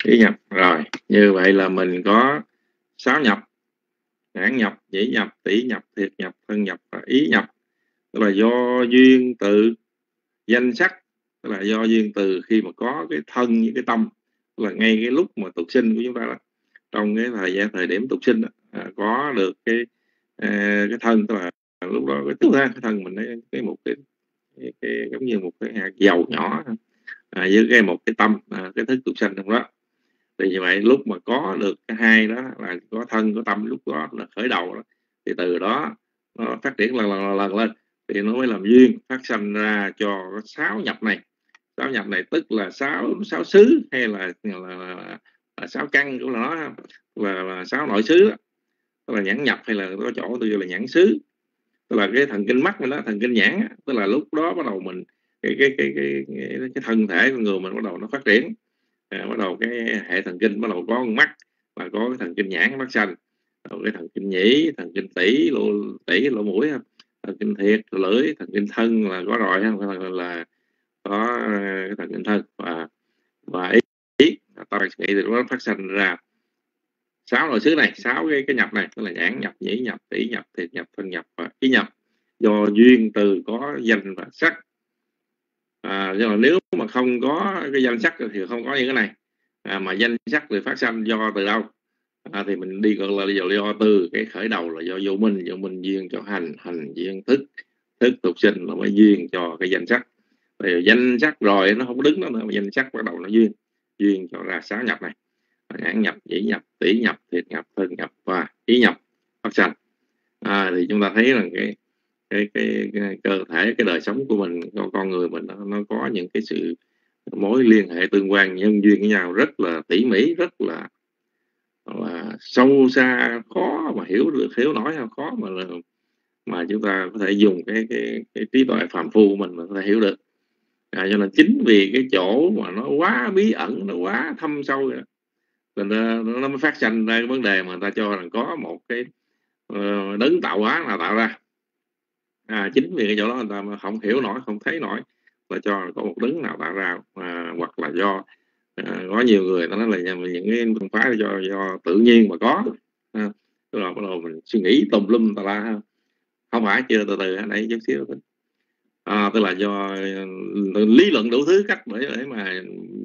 ý nhập. Rồi như vậy là mình có sáu nhập: nhãn nhập, nhĩ nhập, tỷ nhập, thiệt nhập, thân nhập và ý nhập. Tức là do duyên từ danh sắc, tức là do duyên từ khi mà có cái thân với cái tâm, tức là ngay cái lúc mà tục sinh của chúng ta đó, trong cái thời gian thời điểm tục sinh đó, à, có được cái à, cái thân, tức là lúc đó cái, tức là cái thân mình ấy, cái một cái, cái, cái giống như một cái hạt dầu nhỏ à, với cái một cái tâm à, cái thức tục sinh trong đó. Thì như vậy lúc mà có được cái hai đó là có thân có tâm, lúc đó là khởi đầu đó, thì từ đó nó phát triển lần lần, lần lên thì nó mới làm duyên phát sinh ra cho sáu nhập này. Sáu nhập này tức là sáu sáu xứ hay là là, là, là sáu căn của nó, là, là sáu nội xứ đó. Tức là nhãn nhập hay là có chỗ tôi là nhãn xứ, tức là cái thần kinh mắt mình đó, thần kinh nhãn, tức là lúc đó bắt đầu mình cái cái cái cái cái, cái thân thể của người mình bắt đầu nó phát triển. À, bắt đầu cái hệ thần kinh bắt đầu có con mắt và có cái thần kinh nhãn, mắt xanh, rồi cái thần kinh nhĩ, thần kinh tỷ, lỗ tỷ lỗ mũi, thần kinh thiệt, lưỡi, thần kinh thân là có rồi ha, là, là có cái thần kinh thân và và ý, ý ta nghĩ thì nó phát sinh ra sáu nội xứ này, sáu cái cái nhập này, tức là nhãn nhập, nhĩ nhập, tỷ nhập, thiệt nhập, thân nhập và ý nhập, do duyên từ có danh và sắc. À, nhưng mà nếu mà không có cái danh sắc thì không có những cái này. À, mà danh sắc thì phát sinh do từ đâu? À, thì mình đi gọi là do, do từ cái khởi đầu là do vô minh, vô minh duyên cho hành, hành duyên thức, thức tục sinh là mới duyên cho cái danh sắc. Thì danh sắc rồi nó không đứng đó nữa, mà danh sắc bắt đầu nó duyên, duyên cho ra sáu nhập này: nhãn nhập, nhĩ nhập, tỷ nhập, thiệt nhập, thân nhập và ý nhập phát sinh. À, thì chúng ta thấy là cái cái, cái cái cơ thể, cái đời sống của mình, con con người mình nó, nó có những cái sự mối liên hệ tương quan nhân duyên với nhau rất là tỉ mỉ, rất là, là sâu xa, khó mà hiểu được, hiểu nổi, khó mà mà chúng ta có thể dùng cái cái, cái trí tuệ phàm phu của mình mà có thể hiểu được. À, cho nên chính vì cái chỗ mà nó quá bí ẩn, nó quá thâm sâu rồi, nó, nó mới phát sinh ra cái vấn đề mà người ta cho rằng có một cái uh, đấng tạo hóa nào tạo ra. À, chính vì cái chỗ đó người ta mà không hiểu nổi, không thấy nổi, là cho có một đấng nào tạo ra, à, hoặc là do à, có nhiều người nó nói là những cái phương pháp do do tự nhiên mà có. À, tức là bắt đầu mình suy nghĩ tùm lum tà la, không phải, chưa, từ từ nãy chút xíu. À, tức là do lý luận đủ thứ cách để để mà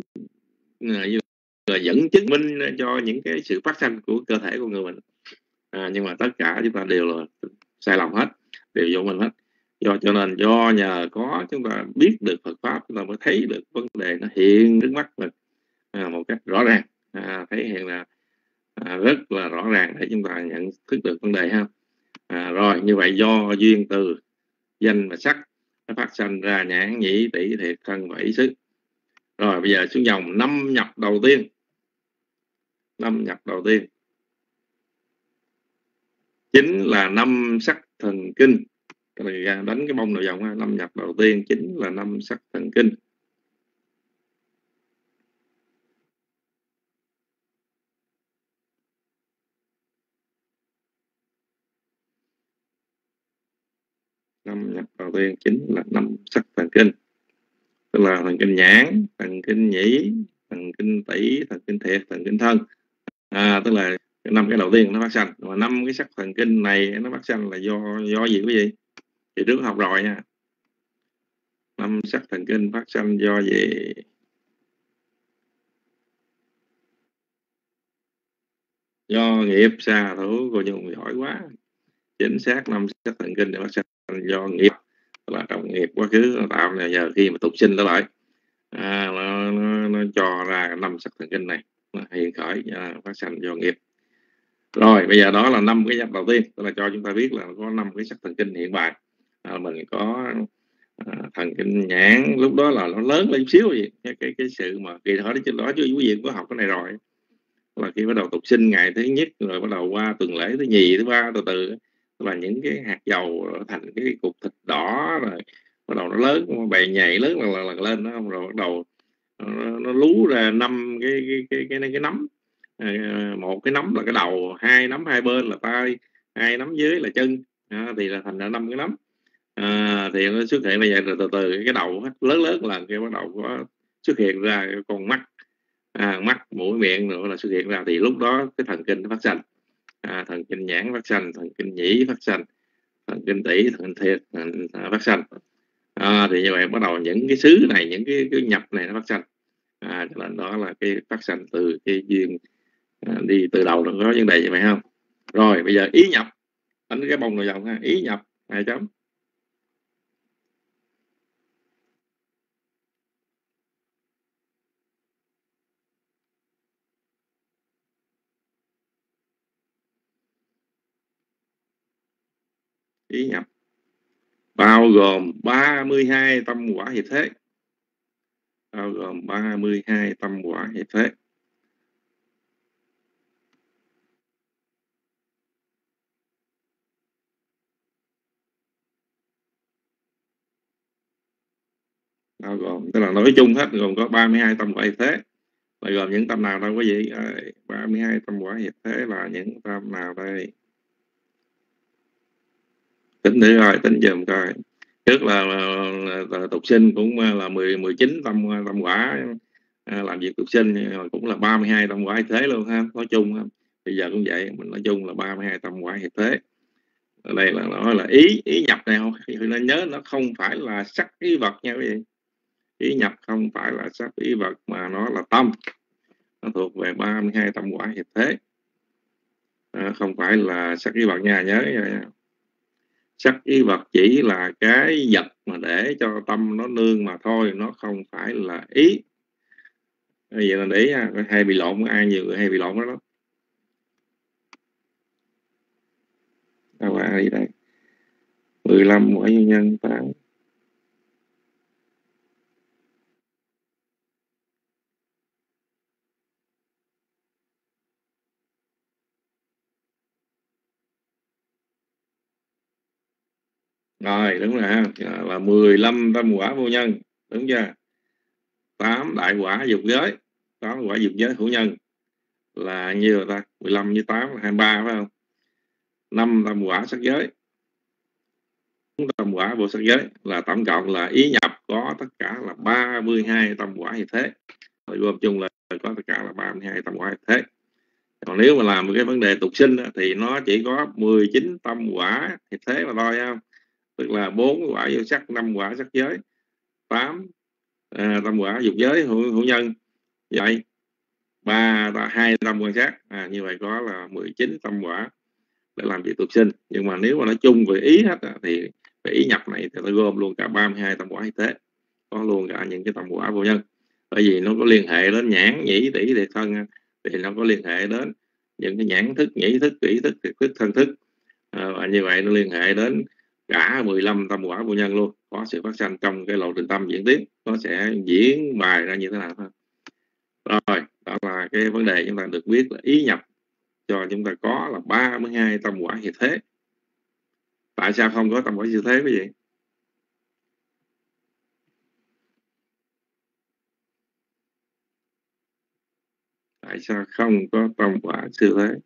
như là dẫn chứng minh cho những cái sự phát sinh của cơ thể của người mình. À, nhưng mà tất cả chúng ta đều là sai lầm hết, đều vô mình hết. Do cho nên do nhờ có chúng ta biết được Phật pháp, chúng ta mới thấy được vấn đề nó hiện trước mắt mình à, một cách rõ ràng, à, thể hiện là à, rất là rõ ràng để chúng ta nhận thức được vấn đề ha. À, rồi như vậy do duyên từ danh và sắc nó phát sinh ra nhãn, nhĩ, tỷ, thiệt, thân và ý xứ. Rồi bây giờ xuống dòng năm nhập đầu tiên. Năm nhập đầu tiên chính là năm sắc thần kinh. Đánh cái bông đầu dòng, năm nhập đầu tiên chính là năm sắc thần kinh. Năm nhập đầu tiên chính là năm sắc thần kinh, tức là thần kinh nhãn, thần kinh nhĩ, thần kinh tỷ, thần kinh thiệt, thần kinh thân. À, tức là năm cái đầu tiên nó phát sinh. Mà năm cái sắc thần kinh này nó phát sinh là do do gì quý vị? Thì trước học rồi nha. Năm sắc thần kinh phát sinh do gì? Do nghiệp xa thủ. Cô Nhung giỏi quá. Chính xác, năm sắc thần kinh phát sinh do nghiệp, là trong nghiệp quá khứ nó tạo ra giờ khi mà tục sinh trở lại, à, nó, nó, nó cho ra năm sắc thần kinh này nó hiện khởi, à, phát sinh do nghiệp. Rồi bây giờ đó là năm cái nhập đầu tiên, tức là cho chúng ta biết là có năm cái sắc thần kinh hiện bài. À, mình có à, thần kinh nhãn, lúc đó là nó lớn lên xíu gì cái cái cái sự mà kỳ thở đó trên đó, chứ quý vị có học cái này rồi, là khi bắt đầu tục sinh ngày thứ nhất, rồi bắt đầu qua tuần lễ thứ nhì, thứ ba, từ từ là những cái hạt dầu thành cái cục thịt đỏ, rồi bắt đầu nó lớn, bầy nhầy lớn lần lần lên nó, rồi bắt đầu nó, nó lú ra năm cái cái cái cái, cái, cái nấm. À, một cái nấm là cái đầu, hai nấm hai bên là tay, hai nấm dưới là chân, à, thì là thành ra năm cái nấm. À, thì nó xuất hiện như vậy, rồi từ từ cái đầu lớn lớn là cái bắt đầu có xuất hiện ra cái con mắt. à, mắt mũi miệng nữa là xuất hiện ra, thì lúc đó cái thần kinh nó phát sanh. À, thần kinh nhãn phát sanh, thần kinh nhĩ phát sanh, thần kinh tỷ, thần kinh thiệt phát sanh. À, thì như vậy bắt đầu những cái xứ này, những cái, cái nhập này nó phát sanh. À, cho nên đó là cái phát sanh từ cái duyên, à, đi từ đầu nó có vấn đề vậy phải không? Rồi bây giờ ý nhập, đánh cái bông đầu dòng ha, ý nhập hai chấm. Ý nhập bao gồm ba mươi hai tâm quả hiệp thế, bao gồm ba mươi hai tâm quả hiệp thế. Bao gồm tức là nói chung hết gồm có ba mươi hai tâm quả hiệp thế. Là gồm những tâm nào đâu quý vị? À, ba mươi hai tâm quả hiệp thế là những tâm nào đây? Tính thử rồi, tính dùm coi. Trước là, là, là, là tục sinh cũng là mười, mười chín tâm tâm quả, à, làm việc tục sinh cũng là ba mươi hai tâm quả hiệp thế luôn ha, nói chung ha. Bây giờ cũng vậy, mình nói chung là ba mươi hai tâm quả hiệp thế. Ở đây là nói là ý ý nhập này, không nên nhớ nó không phải là sắc ý vật nha quý vị. Ý nhập không phải là sắc ý vật mà nó là tâm, nó thuộc về ba mươi hai tâm quả hiệp thế, à, không phải là sắc ý vật nha, nhớ nha. Sắc ý vật chỉ là cái vật mà để cho tâm nó nương mà thôi, nó không phải là ý. Bây giờ là để ý ha, hay bị lộn, ai nhiều người hay bị lộn đó đó. Đâu qua đi đây, mười lăm mỗi nhân tám. Rồi đúng rồi ha, là mười lăm tâm quả vô nhân, đúng chưa? tám đại quả dục giới, tám quả dục giới hữu nhân là nhiêu ta? mười lăm với tám là hai mươi ba phải không? năm tâm quả sắc giới, bốn tâm quả vô sắc giới là tổng cộng là ý nhập có tất cả là ba mươi hai tâm quả hiệp thế. Rồi gom chung là có tất cả là ba mươi hai tâm quả hiệp thế. Còn nếu mà làm một cái vấn đề tục sinh thì nó chỉ có mười chín tâm quả hiệp thế mà thôi không? Tức là bốn quả vô sắc, năm quả sắc giới, tám à, tâm quả dục giới hữu, hữu nhân. Vậy ba hai tâm quan sát, à, như vậy có là mười chín tâm quả để làm việc tục sinh. Nhưng mà nếu mà nói chung về ý hết thì về ý nhập này thì nó gồm luôn cả ba mươi hai tâm quả hiệp thế, có luôn cả những cái tâm quả vô nhân, bởi vì nó có liên hệ đến nhãn nhĩ tỷ thiệt thân, thì nó có liên hệ đến những cái nhãn thức, nhĩ thức, tỷ thức, thiệt thức, thân thức, à, và như vậy nó liên hệ đến cả mười lăm tâm quả vô nhân luôn, có sự phát sanh trong cái lộ trình tâm diễn tiếp, nó sẽ diễn bài ra như thế nào thôi. Rồi đó là cái vấn đề chúng ta được biết là ý nhập cho chúng ta có là ba mươi hai tâm quả hiệp thế. Tại sao không có tâm quả siêu thế quý vị? Tại sao không có tâm quả siêu thế?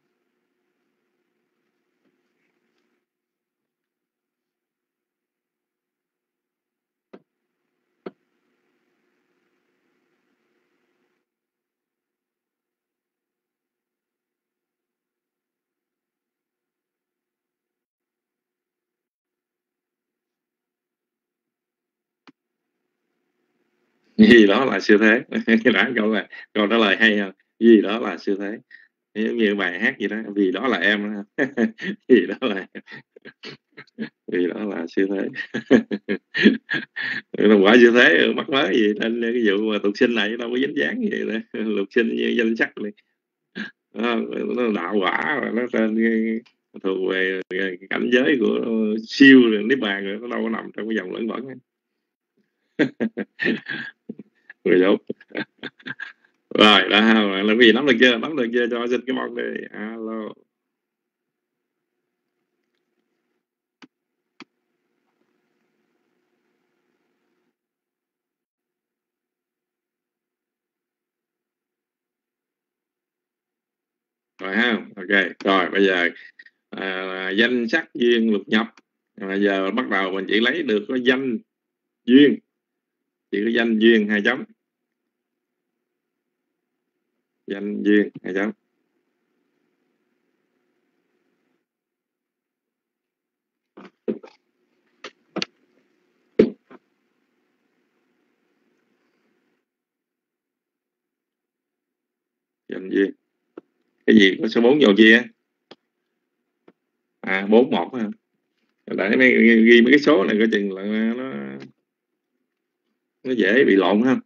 Gì đó là siêu thế. Cái đã câu là câu trả lời hay không? Gì đó là siêu thế, giống như bài hát gì đó, vì đó là em. Vì đó là vì đó là siêu thế. Quả siêu thế mắc mới gì nên cái vụ mà tục sinh này đâu có dính dáng gì đó. Lục sinh như danh sắc này, nó đạo quả và nó trên thuộc về cảnh giới của siêu niết bàn rồi, nó đâu có nằm trong cái dòng lẫn quẩn. Người đúng. Rồi đã là vì nắm được chưa, nắm được chưa, cho xin cái mong đi. Alo. Rồi ha, ok. Rồi bây giờ à, danh sắc duyên lục nhập. Bây giờ bắt đầu mình chỉ lấy được có danh duyên, chỉ có danh duyên hai chấm. danh duyên hai chấm. Danh duyên cái gì có số bốn vô chia à bốn một hả? Để mấy ghi mấy cái số này coi chừng là nó nó dễ bị lộn ha.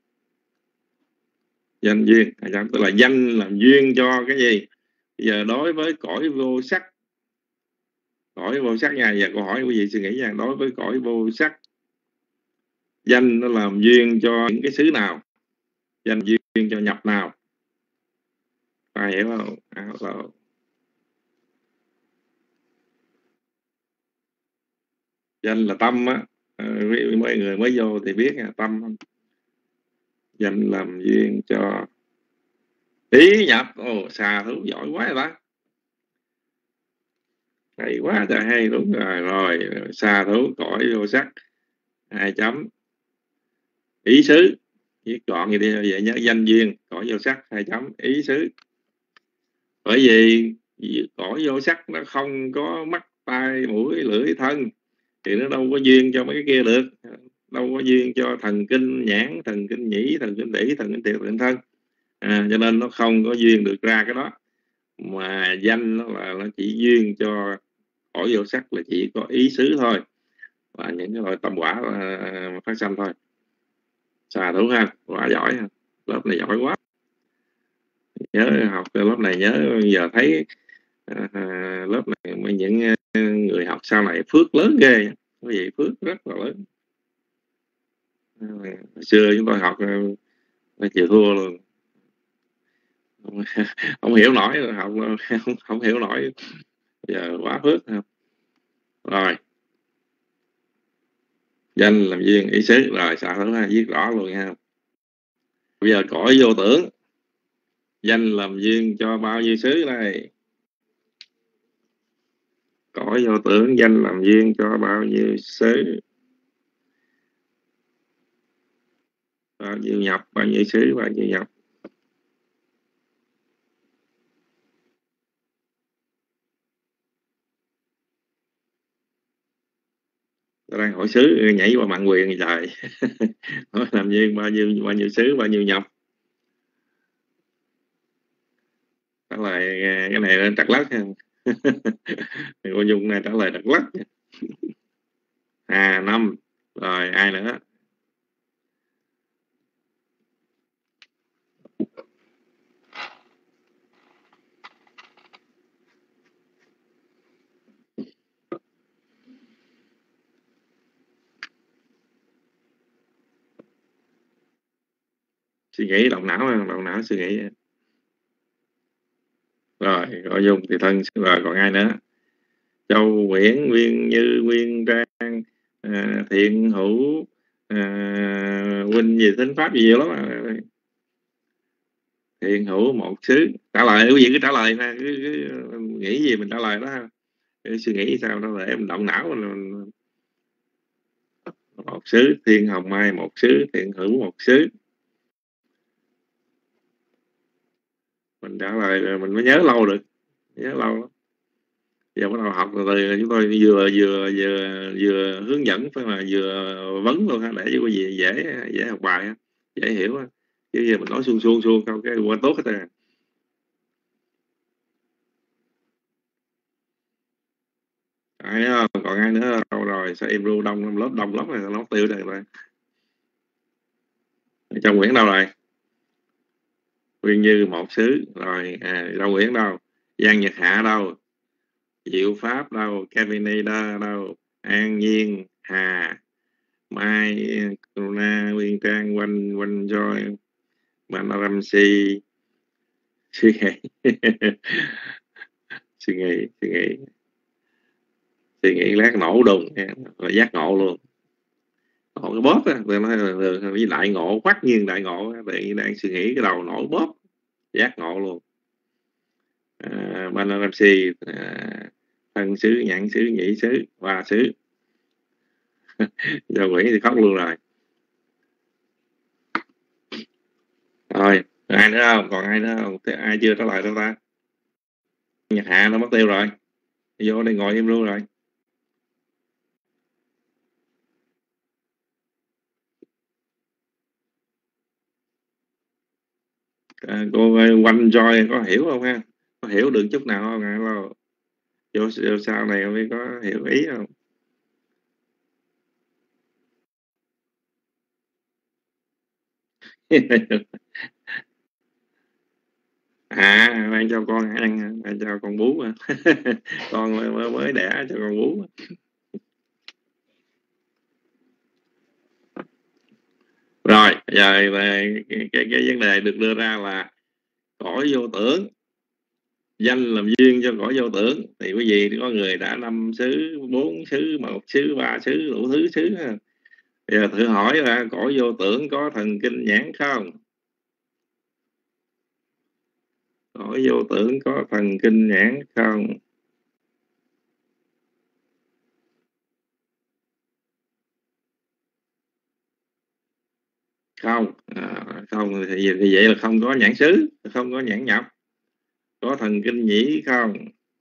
Danh duyên hai chấm, tức là danh làm duyên cho cái gì. Bây giờ đối với cõi vô sắc, cõi vô sắc nha, giờ câu hỏi quý vị suy nghĩ nha, đối với cõi vô sắc, danh nó làm duyên cho những cái xứ nào, danh duyên cho nhập nào, ai hiểu không? À, rồi. Danh là tâm á, à, mấy người mới vô thì biết nha, tâm. Danh làm duyên cho ý nhập. Ồ, xà thú giỏi quá rồi đó, hay quá trời hay, đúng rồi. Rồi xà thú cõi vô sắc hai chấm, ý xứ viết gọn vậy đi, vậy nhớ danh duyên cõi vô sắc hai chấm, ý xứ. Bởi vì cõi vô sắc nó không có mắt tai mũi lưỡi thân thì nó đâu có duyên cho mấy cái kia được, đâu có duyên cho thần kinh nhãn, thần kinh nhĩ, thần kinh tỷ, thần kinh tiệt, thần kinh thân, à, cho nên nó không có duyên được ra cái đó. Mà danh nó là nó chỉ duyên cho cõi vô sắc là chỉ có ý xứ thôi, và những cái loại tâm quả uh, phát sanh thôi. Xà thú ha, quá giỏi ha, lớp này giỏi quá. Nhớ học lớp này, nhớ giờ thấy uh, lớp này mấy những uh, người học sau này phước lớn ghê, cái gì phước rất là lớn. Uh, xưa chúng tôi học uh, chịu thua luôn, không, không hiểu nổi, học không, không hiểu nổi, giờ quá phước ha. Rồi danh làm duyên ý xứ, rồi xả thử ha, viết rõ luôn ha. Bây giờ cõi vô tưởng, danh làm duyên cho bao nhiêu xứ đây? Cõi vô tưởng danh làm duyên cho bao nhiêu xứ, bao nhiêu nhập, bao nhiêu xứ, bao nhiêu nhập? Tôi đang hỏi xứ, nhảy qua mạng quyền trời. Làm duyên bao nhiêu, bao nhiêu xứ, bao nhiêu nhập? Trả lời cái này là Đắk Lắk ha. Cô Nhung này trả lời Đắk Lắk. À năm. Rồi ai nữa? Suy nghĩ động não, động não suy nghĩ. Rồi cô Nhung thì thân. Rồi còn ai nữa? Châu Nguyễn, Nguyên Như, Nguyên Trang, à, Thiện Hữu, à, Huynh gì tính pháp gì nhiều lắm à. Thiện Hữu một xứ. Trả lời quý vị cứ trả lời nè, cứ, cứ nghĩ gì mình trả lời đó, cứ suy nghĩ sao đó để mình động não mình. Một xứ. Thiên Hồng Mai một xứ, Thiện Hữu một xứ. Mình trả lời rồi mình mới nhớ lâu được, nhớ lâu lắm. Giờ bắt đầu học từ từ chúng tôi vừa vừa vừa vừa hướng dẫn phải mà vừa vấn luôn ha, để cho quý vị dễ dễ học bài, dễ hiểu. Chứ giờ mình nói suông suông suông không cái qua tốt hết rồi. Ai nữa không? Còn ai nữa đâu rồi? Sao em ru đông lớp đông lắm rồi, nó tiêu rồi rồi. Trong Nguyễn đâu rồi? Nguyên Như một xứ rồi. À, đâu Nguyễn đâu? Giang Nhật Hạ đâu? Diệu Pháp đâu? Kevin đâu? An Nhiên, Hà, Mai, Corona, Nguyên Trang, Quanh, Quanh Joy, Manaramsi. Suy nghĩ. Suy nghĩ, suy nghĩ. Suy nghĩ lát nổ đùng, là giác ngộ luôn. Nổ cái bóp á, tôi nói là với đại ngộ, khoát nhiên đại ngộ, tại đang suy nghĩ cái đầu nổ bóp, giác ngộ luôn. À, Manaramsi, à, thân xứ, nhãn xứ, nhĩ xứ, ba xứ. Giờ Nguyễn thì khóc luôn rồi. Rồi, Ai nữa không? Còn ai nữa không? Thế ai chưa trả lời đâu ta? Nhật Hạ nó mất tiêu rồi, vô đây ngồi im luôn rồi. À, cô quanh Joy có hiểu không ha? Có hiểu được chút nào không? Alo. Vô, vô sau này không biết có hiểu ý không? À, đang cho con ăn, đang cho con bú mà. Con mới, mới đẻ cho con bú. Rồi, giờ cái, cái, cái vấn đề được đưa ra là cõi vô tưởng, danh làm duyên cho cõi vô tưởng. Thì quý vị có người đã năm xứ, bốn xứ, một xứ, ba xứ, đủ thứ xứ ha. Giờ thử hỏi là cõi vô tưởng có thần kinh nhãn không? Cõi vô tưởng có thần kinh nhãn không? Không, à, không thì, thì vậy là không có nhãn xứ, không có nhãn nhập. Có thần kinh nhĩ không?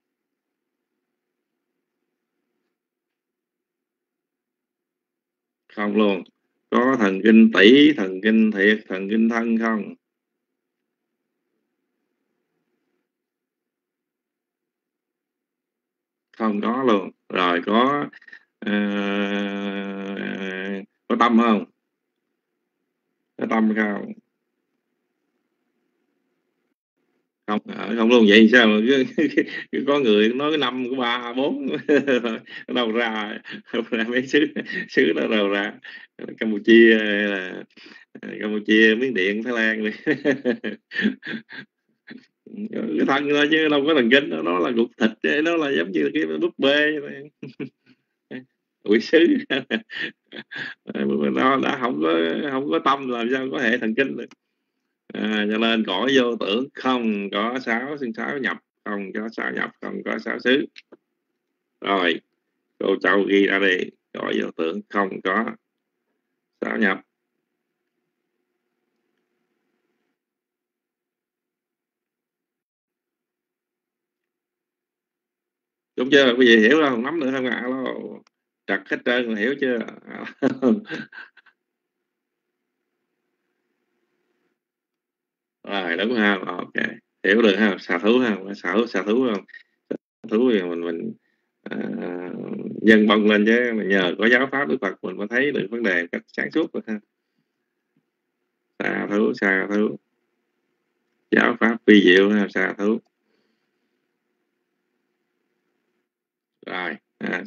Không luôn. Có thần kinh tỷ, thần kinh thiệt, thần kinh thân không? Không có luôn. Rồi có uh, có tâm không? Có tâm không? Không, không luôn. Vậy sao mà cứ, có người nói cái năm có ba bốn đâu ra, đâu ra mấy xứ xứ đó đâu ra? Campuchia hay là Campuchia, Miến Điện, Thái Lan cái thân thôi chứ đâu có thần kinh. Nó là cục thịt, nó là giống như cái búp bê quỷ sứ. Nó đã không có không có tâm, làm sao có hệ thần kinh được. À, cho nên cõi vô tưởng không có sáu sinh sáu nhập, không có sáu nhập, không có sáu xứ. Rồi cô Châu ghi ra đi, cõi vô tưởng không có sáu nhập. Đúng chưa? Quý vị hiểu không? Nắm được không ạ? Alo, trật hết trơn là hiểu chưa? Rồi đúng không? Ok, hiểu được ha. Xà thú không? Xà thú, xà thú không? Xà thú thì mình mình à, dần bông lên chứ, mà nhờ có giáo pháp Đức Phật mình mới thấy được vấn đề cách sáng suốt được ha. Xà thú, xà thú, giáo pháp vi diệu ha, xà thú. Rồi à,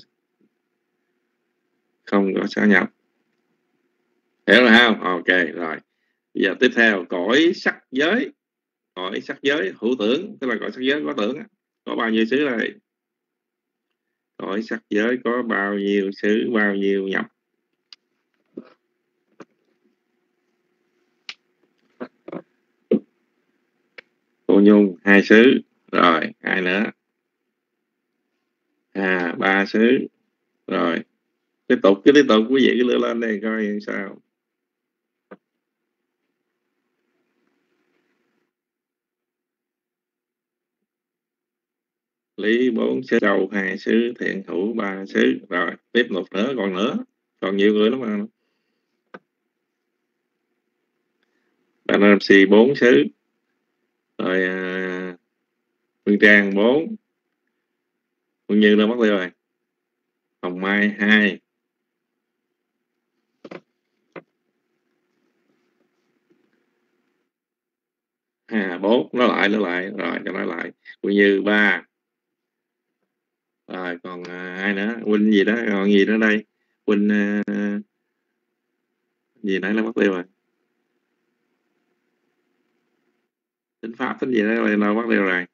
không có sáu nhập, hiểu rồi không? Ok rồi. Bây giờ tiếp theo cõi sắc giới. Cõi sắc giới hữu tưởng, tức là cõi sắc giới có tưởng, có bao nhiêu xứ đây? Cõi sắc giới có bao nhiêu xứ, bao nhiêu nhập? Cô Nhung hai xứ. Rồi ai nữa? À ba xứ. Rồi tiếp tục, cứ tiếp tục quý vị cứ đưa lên đây coi sao. Lý bốn xứ, Châu hai xứ, Thiện Hữu ba xứ. Rồi tiếp một nữa, còn nữa, còn nhiều người lắm mà. Bạn Nam Si bốn xứ. Rồi à, Phương Trang bốn. Phương Như nó mất tiêu rồi. Hồng Mai hai. À bốn, nó lại nó lại rồi cho nó lại. Phương Như ba. Rồi còn à, ai nữa? Huynh gì đó, còn gì nữa đây? Huynh à, gì nãy nó mất tiêu rồi. Tính pháp tính gì đó rồi nó mất tiêu rồi.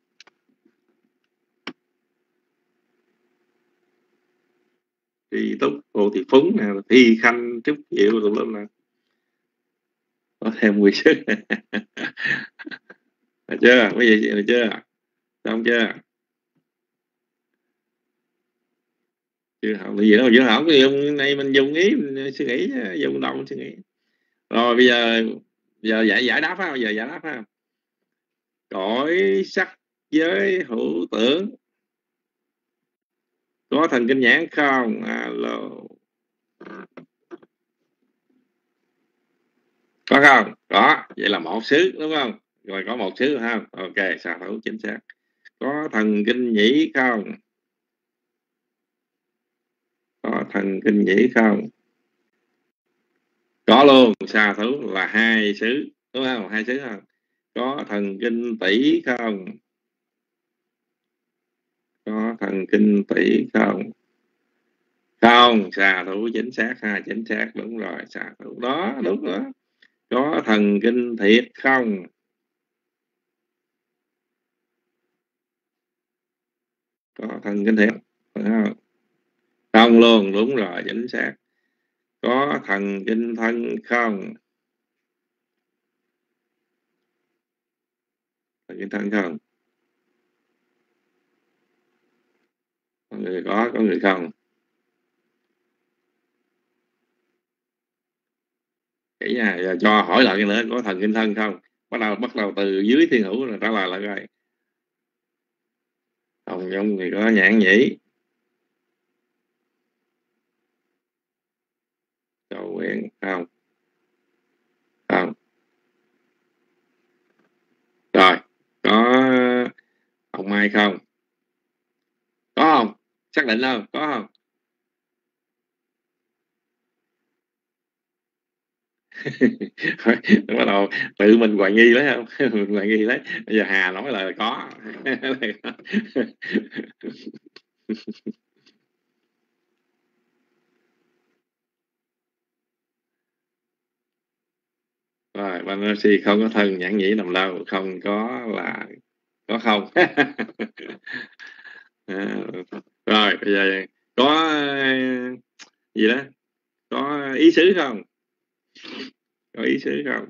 Tri Túc, Hồ Thị Phúng nè, Thi Khanh, Trúc Diệu tùm lum nè. Có thêm mười sức. Được chưa? Quý vị được chưa? Xong chưa? Chưa học gì đâu, chưa học cái dùng này mình dùng ý mình suy nghĩ, dùng đầu mình suy nghĩ. Rồi bây giờ giờ giải giải đáp phải không? Giờ giải đáp phải không? Cõi sắc giới hữu tưởng có thần kinh nhãn không? Alo, có không? Có, vậy là một xứ đúng không? Rồi có một xứ không? Ok, xà thủ chính xác. Có thần kinh nhĩ không? Có thần kinh nhĩ không? Có luôn, xà thủ là hai xứ đúng không? Hai xứ không? Có thần kinh tỷ không? Có thần kinh tỷ không? Không, xà thủ chính xác ha, chính xác đúng rồi, xà thủ đó, đúng đó. Có thần kinh thiệt không? Có thần kinh thiệt không? Không luôn, đúng rồi, chính xác. Có thần kinh thân không? Thần kinh thân không? Có người có, có người không? Kỹ nha, giờ cho hỏi lại nữa, có thần kinh thân không? Bắt đầu bắt đầu từ dưới thiên hữu là trả lời lại coi. Hồng Nhung thì có nhãn nhĩ. Châu Nguyễn không? Không. Rồi, có Hồng Mai không? Có không? Xác định không? Có không? Bắt đầu tự mình hoài nghi đấy không? Mình hoài nghi đấy. Bây giờ Hà nói là có. Rồi, Banasi không có thân nhãn nhĩ nằm lâu, không có là có không. À, rồi bây giờ có gì đó, có ý xứ không? Có ý xứ không?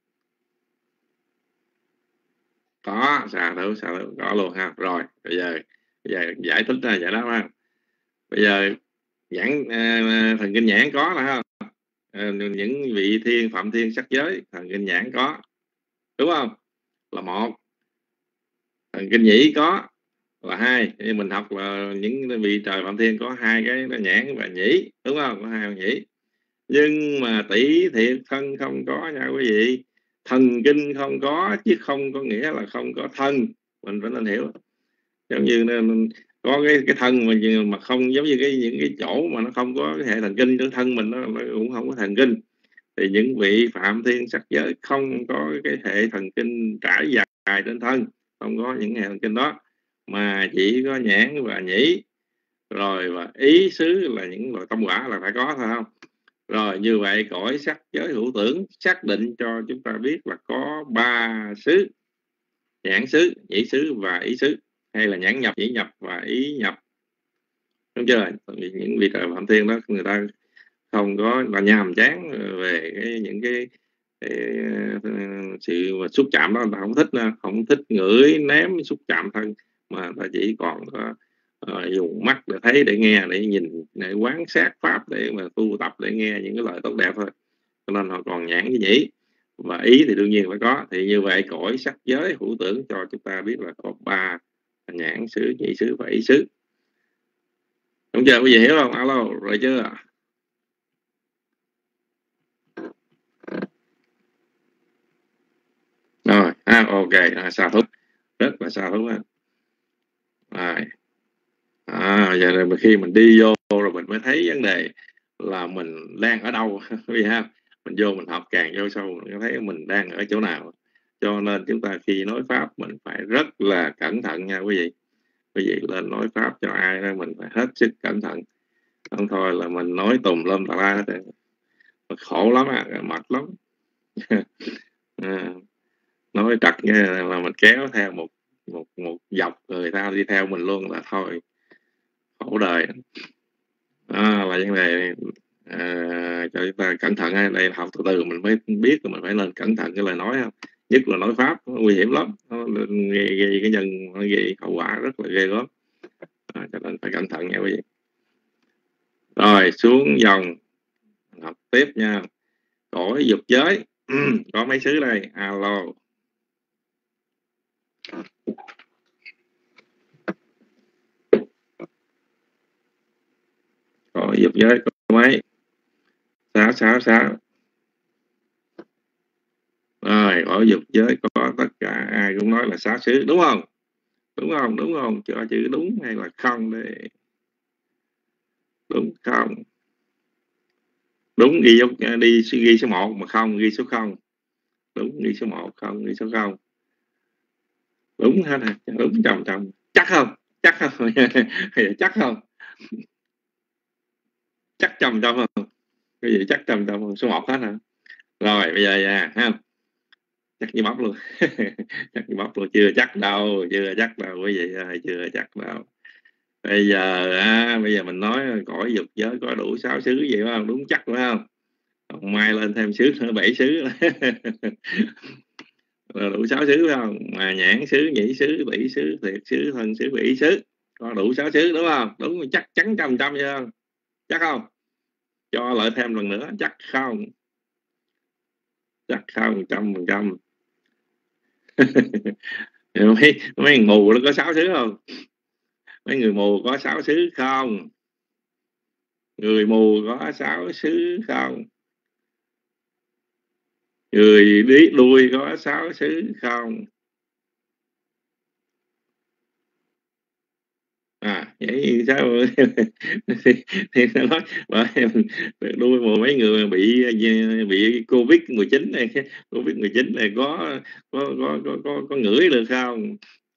Có, xà thủ xà thủ có luôn ha. Rồi bây giờ bây giờ giải thích ra giải đáp ha. Bây giờ nhãn uh, thần kinh nhãn có là không? Uh, những vị thiên phạm thiên sắc giới thần kinh nhãn có, đúng không? Là một. Thần kinh nhĩ có là hai. Thì mình học là những vị trời phạm thiên có hai cái nhãn và nhĩ, đúng không? Có hai nhĩ. Nhưng mà tỷ thiệt thân không có nha quý vị. Thần kinh không có chứ không có nghĩa là không có thân. Mình phải nên hiểu. Giống như nên có cái cái thân mà mà không, giống như cái những cái chỗ mà nó không có cái hệ thần kinh trong thân mình, nó, nó cũng không có thần kinh. Thì những vị phạm thiên sắc giới không có cái hệ thần kinh trải dài trên thân, không có những hệ thần kinh đó, mà chỉ có nhãn và nhĩ. Rồi và ý xứ là những loại tâm quả là phải có thôi không? Rồi như vậy cõi sắc giới hữu tưởng xác định cho chúng ta biết là có ba xứ: nhãn xứ, nhĩ xứ và ý xứ, hay là nhãn nhập, nhĩ nhập và ý nhập, đúng chưa? Những vị trời phạm thiên đó người ta không có, là nhàm chán về cái, những cái, cái sự mà xúc chạm đó, người ta không thích, không thích ngửi ném xúc chạm thân, mà người ta chỉ còn có uh, dùng mắt để thấy, để nghe, để nhìn, để quán sát pháp, để mà tu tập, để nghe những cái lời tốt đẹp thôi. Cho nên họ còn nhãn với nhĩ, và ý thì đương nhiên phải có. Thì như vậy cõi sắc giới hữu tưởng cho chúng ta biết là có ba: nhãn xứ, nhĩ xứ và ý xứ. Đúng chưa? Quý vị hiểu không? Alo, rồi chưa? Rồi, à, ok, à, xa thúc, rất là xa thúc ha. À, à, giờ rồi khi mình đi vô rồi mình mới thấy vấn đề là mình đang ở đâu. Vì ha, mình vô mình học càng vô sâu mình thấy mình đang ở chỗ nào. Cho nên chúng ta khi nói pháp mình phải rất là cẩn thận nha quý vị. Quý vị lên nói pháp cho ai đó mình phải hết sức cẩn thận, không thôi là mình nói tùm lum tà la thì khổ lắm à, mệt lắm. À, nói trật nghe là mình kéo theo một một một dọc người ta đi theo mình luôn là thôi khổ đời. À, là vấn đề à, cho chúng ta cẩn thận. Đây là học từ từ mình mới biết là mình phải nên cẩn thận cái lời nói không, nhất là nói pháp nó nguy hiểm lắm, nó gây, gây cái nhân, nó gây hậu quả rất là ghê lắm. À, cho nên phải cẩn thận nha quý vị. Rồi xuống dòng học tiếp nha. Cõi dục giới Có mấy xứ đây? Alo. Có dục giới có mấy? Sáu sáu sáu. Rồi ở dục giới có tất cả, ai cũng nói là sáu xứ, đúng không? Đúng không? Đúng không? Cho chữ đúng hay là không đây? Đúng không? Đúng ghi dấu, đi ghi số một, mà không ghi số không. Đúng ghi số một, không ghi số không. Đúng hết à? Đúng trăm trăm. Chắc không? Chắc không? Chắc không? Chắc trăm trăm không? Cái gì chắc trăm trăm không? Số một hết hả? Rồi bây giờ à, ha. Chắc như bắp luôn. Chắc như bắp luôn. Chưa chắc đâu, chưa chắc đâu quý vị ơi, chưa chắc đâu. Bây giờ á, bây giờ mình nói cõi dục giới có đủ sáu xứ vậy phải không? Đúng chắc phải không? Không mai lên thêm xứ nữa, bảy xứ. Đủ sáu xứ phải không? Mà nhãn xứ, nhĩ xứ, tỷ xứ, thiệt xứ, thân xứ, ý xứ. Có đủ sáu xứ đúng không? Đúng chắc chắn trăm trăm chưa không? Chắc không? Cho lại thêm lần nữa, chắc không? Chắc không? Trăm phần trăm. mấy mấy người mù nó có sáu xứ không? Mấy người mù có sáu xứ không? Người mù có sáu xứ không? Người đi đuôi có sáu xứ không? À vậy sao? thì, thì nó nói bởi đuôi mù mấy người bị bị covid mười chín này, covid mười chín này có có có có có, có ngửi được không?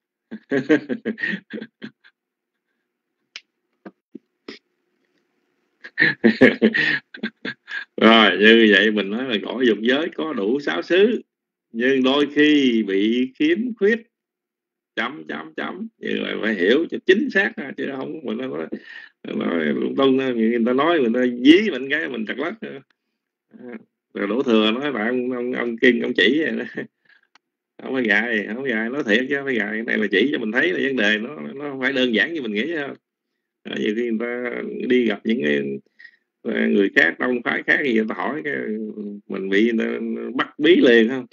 Rồi như vậy mình nói là cõi dục giới có đủ sáu xứ, nhưng đôi khi bị khiếm khuyết chấm chấm chấm, như là phải hiểu cho chính xác chứ không mình nói nói lung tung, người ta nói người ta dí mình cái mình trật lất. Rồi đổ thừa nói bạn ông, ông, ông Kiên ông chỉ vậy đó. Không phải gài, không phải gài, nói thiệt chứ không phải gài. Cái này là chỉ cho mình thấy là vấn đề nó nó không phải đơn giản như mình nghĩ không. À, nhiều khi người ta đi gặp những cái người khác, tông phái khác gì người ta hỏi cái mình bị người ta bắt bí liền không.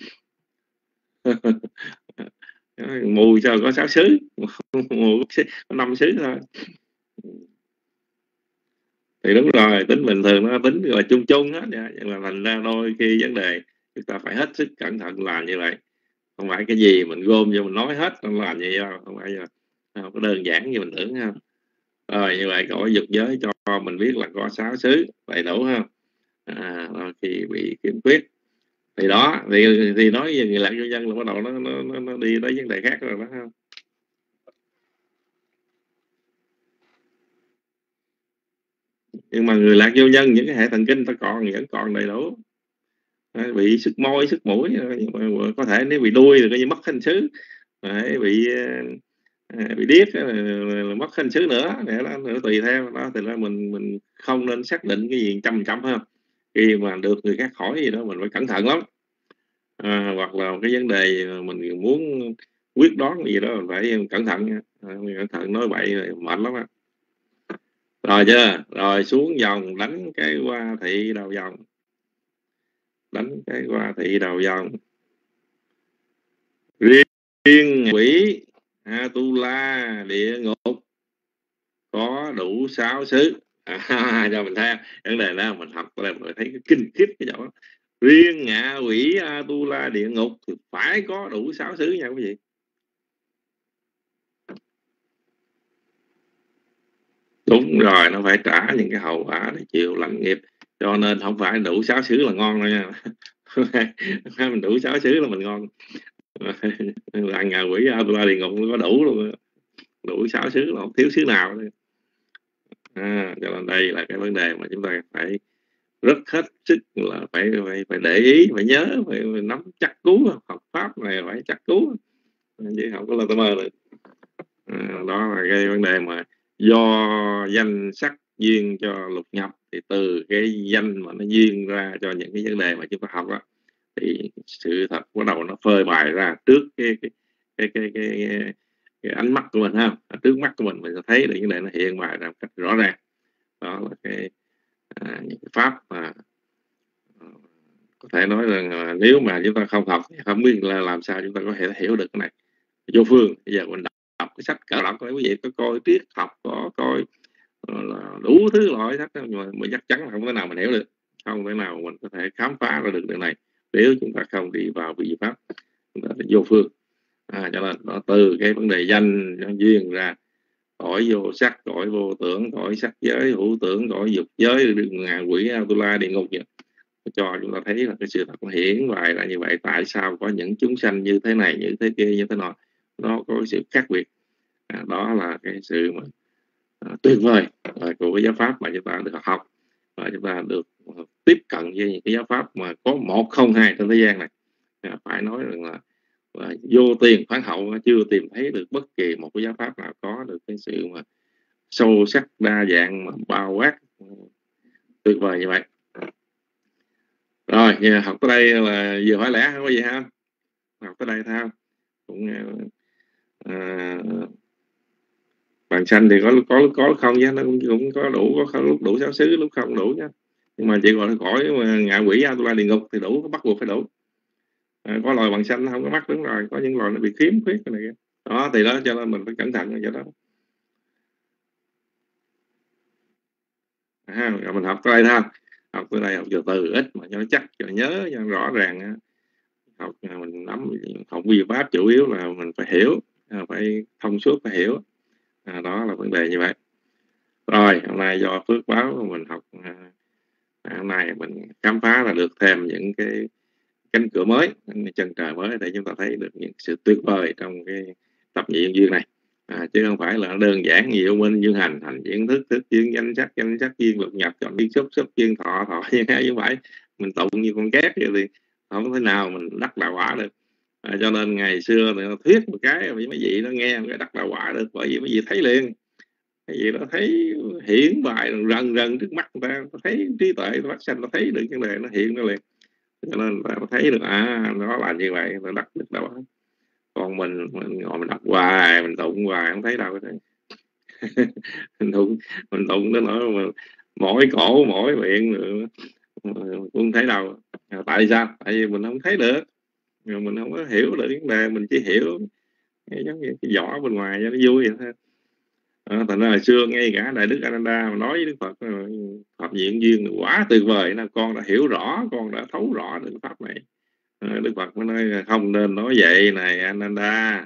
Mù sao có sáu xứ, mù có năm xứ thôi. Thì đúng rồi, tính bình thường nó tính là chung chung hết, nhưng mà thành ra đôi khi vấn đề chúng ta phải hết sức cẩn thận làm như vậy. Không phải cái gì mình gom vô mình nói hết không làm gì đâu, không phải không có đơn giản như mình tưởng ha. Rồi như vậy cõi dục giới cho mình biết là có sáu xứ đầy đủ ha. À, khi bị khiếm khuyết thì đó thì thì nói về người lạc vô nhân là bắt đầu nó nó nó, nó đi tới vấn đề khác rồi đó ha. Nhưng mà người lạc vô nhân những cái hệ thần kinh ta còn vẫn còn đầy đủ. À, bị sức môi sức mũi, nhưng mà có thể nếu bị đuôi thì coi như mất hình xứ. Đấy, bị à, bị điếc là, là, là mất hình xứ nữa, để đó, nữa tùy theo đó. Thì là mình mình không nên xác định cái gì trăm trăm ha. Khi mà được người khác hỏi gì đó mình phải cẩn thận lắm. À, hoặc là cái vấn đề mình muốn quyết đoán gì đó mình phải cẩn thận nha. À, cẩn thận nói bậy rồi mệt lắm á. Rồi chưa? Rồi xuống dòng đánh cái qua thị đầu dòng, đánh cái qua thị đầu dòng. Riêng quỷ Atula địa ngục có đủ sáu xứ. À, cho mình thấy vấn đề đó mình học là mình thấy cái kinh khiếp cái chỗ đó. Riêng ngạ quỷ Atula địa ngục thì phải có đủ sáu xứ nha quý vị. Đúng rồi, nó phải trả những cái hậu quả để chịu lãnh nghiệp, cho nên không phải đủ sáu xứ là ngon đâu nha. Mình đủ sáu xứ là mình ngon. Là ngạ quỷ Atula địa ngục nó có đủ luôn, đủ sáu xứ là không thiếu xứ nào. À, cho nên đây là cái vấn đề mà chúng ta phải rất hết sức là phải phải phải để ý, phải nhớ, phải, phải nắm chắc cú. Học pháp này phải chắc cú chứ không có là tơ mơ được. À, đó là cái vấn đề mà do danh sắc duyên cho lục nhập, thì từ cái danh mà nó duyên ra cho những cái vấn đề mà chúng ta học đó, thì sự thật bắt đầu nó phơi bày ra trước cái cái cái cái, cái, cái, cái ánh mắt của mình ha. Trước mắt của mình mình sẽ thấy được vấn đề nó hiện bày ra một cách rõ ràng. Đó là cái à, những cái pháp mà à, có phải nói rằng nếu mà chúng ta không học không biết là làm sao chúng ta có thể hiểu được cái này. Vô phương bây giờ mình đọc, đọc cái sách cỡ đọc quý vị có coi triết học, có coi là đủ thứ loại sách đó, nhưng mà mình chắc chắn là không thể nào mình hiểu được, không thể nào mình có thể khám phá ra được điều này nếu chúng ta không đi vào vị pháp, chúng ta phải vô phương. À, cho nên nó từ cái vấn đề danh nhân duyên ra cõi vô sắc, cõi vô tưởng, cõi sắc giới, hữu tưởng, cõi dục giới, ngạ quỷ, Atula, địa ngục vậy, cho chúng ta thấy là cái sự thật nó hiển hoài là như vậy. Tại sao có những chúng sanh như thế này, như thế kia, như thế nọ, nó có sự khác biệt. À, đó là cái sự mà à, tuyệt vời à, của cái giáo pháp mà chúng ta được học, và chúng ta được tiếp cận với những cái giáo pháp mà có một không hai trên thế gian này. À, phải nói rằng là, là vô tiền khoáng hậu chưa tìm thấy được bất kỳ một cái giáo pháp nào có được cái sự mà sâu sắc, đa dạng, mà bao quát, tuyệt vời như vậy. Rồi học tới đây là vừa hỏi lẽ không có gì ha, học tới đây thôi cũng à, bằng xanh thì có có có không chứ, nó cũng, cũng có đủ, có lúc đủ sáu xứ, lúc không đủ chứ, nhưng mà chỉ gọi cõi ngạ quỷ, Atula, địa ngục thì đủ, bắt buộc phải đủ. À, có loài bằng xanh nó không có mắc, đúng rồi, có những loài nó bị khiếm khuyết cái này đó, thì đó cho nên mình phải cẩn thận cho đó. À, rồi mình học tới đây thôi, học tới đây học từ từ ít mà cho nó chắc, cho nó nhớ, cho nó rõ ràng. Học mình nắm học vi pháp chủ yếu là mình phải hiểu, phải thông suốt, phải hiểu. À, đó là vấn đề như vậy. Rồi hôm nay do phước báo mình học, à, hôm nay mình khám phá là được thêm những cái cánh cửa mới, chân trời mới để chúng ta thấy được những sự tuyệt vời trong cái tập nhị nhân duyên này. À, chứ không phải là đơn giản nhiều minh dương hành, thành duyên thức, thức duyên danh sắc, danh sắc duyên lục nhập, chọn duyên xúc, xúc duyên thọ, thọ như thế, chứ phải mình tụng như con két vậy thì không thể nào mình đắc đạo quả được. À, cho nên ngày xưa thì nó thuyết một cái mấy vị nó nghe một cái đắc đạo quả được, bởi vì mấy vị thấy liền, cái gì nó thấy hiển bài rần rần trước mắt người ta, nó thấy trí tuệ nó phát sanh, nó thấy được vấn đề nó hiện nó liền, cho nên ta thấy được à nó là như vậy, nó đắc được đạo quả. Còn mình mình ngồi mình đọc hoài, mình tụng hoài không thấy đâu. mình tụng mình tụng đến nỗi mà mỏi cổ mỏi miệng nữa, cũng không thấy đâu. À, tại sao? Tại vì mình không thấy được, mình không có hiểu được vấn đề, mình chỉ hiểu giống như cái vỏ bên ngoài cho nó vui vậy thôi. À, thành ra hồi xưa ngay cả Đại Đức Ananda mà nói với Đức Phật Phật diện duyên quá tuyệt vời, là con đã hiểu rõ, con đã thấu rõ được pháp này. À, Đức Phật mới nói là không nên nói vậy này Ananda,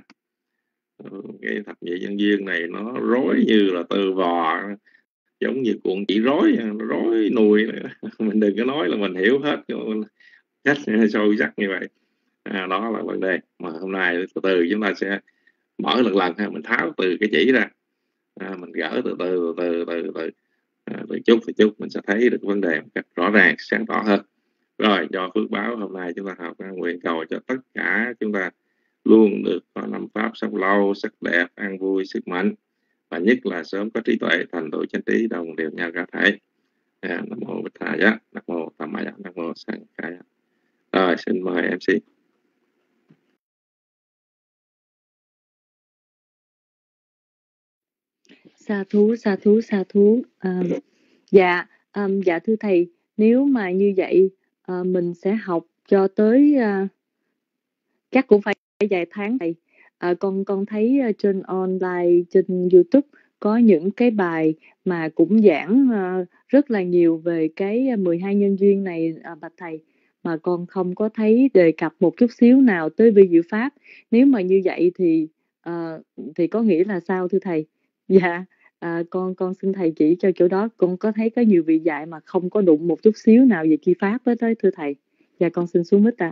cái thập nhị nhân duyên này nó rối như là tơ vò, giống như cuộn chỉ rối, nó rối nùi. Mình đừng có nói là mình hiểu hết cách sâu sắc như vậy. À, đó là vấn đề mà hôm nay từ từ chúng ta sẽ mở lần lần ha, mình tháo từ cái chỉ ra, à, mình gỡ từ từ từ từ từ à, từ chút từ chút mình sẽ thấy được vấn đề một cách rõ ràng, sáng tỏ hơn. Rồi do phước báo hôm nay chúng ta học, nguyện cầu cho tất cả chúng ta luôn được có năm pháp sống lâu, sắc đẹp, an vui, sức mạnh, và nhất là sớm có trí tuệ, thành tựu chánh trí, đồng đều nhau cả thể. À, nam mô Bích Thà Giá, nam mô Tham Ma Giá, nam mô Sang Ca Giá. Rồi xin mời em xê. Sa thú, sa thú, sa thú. À, dạ, um, dạ thưa thầy, nếu mà như vậy uh, mình sẽ học cho tới uh, chắc cũng phải vài tháng thầy. À, con con thấy trên online, trên YouTube có những cái bài mà cũng giảng uh, rất là nhiều về cái mười hai nhân duyên này uh, bạch thầy, mà con không có thấy đề cập một chút xíu nào tới vi diệu pháp. Nếu mà như vậy thì uh, thì có nghĩa là sao thưa thầy? Dạ, à, con con xin thầy chỉ cho chỗ đó. Con có thấy có nhiều vị dạy mà không có đụng một chút xíu nào về chi pháp hết đó thưa thầy. Dạ con xin xuống mít ạ.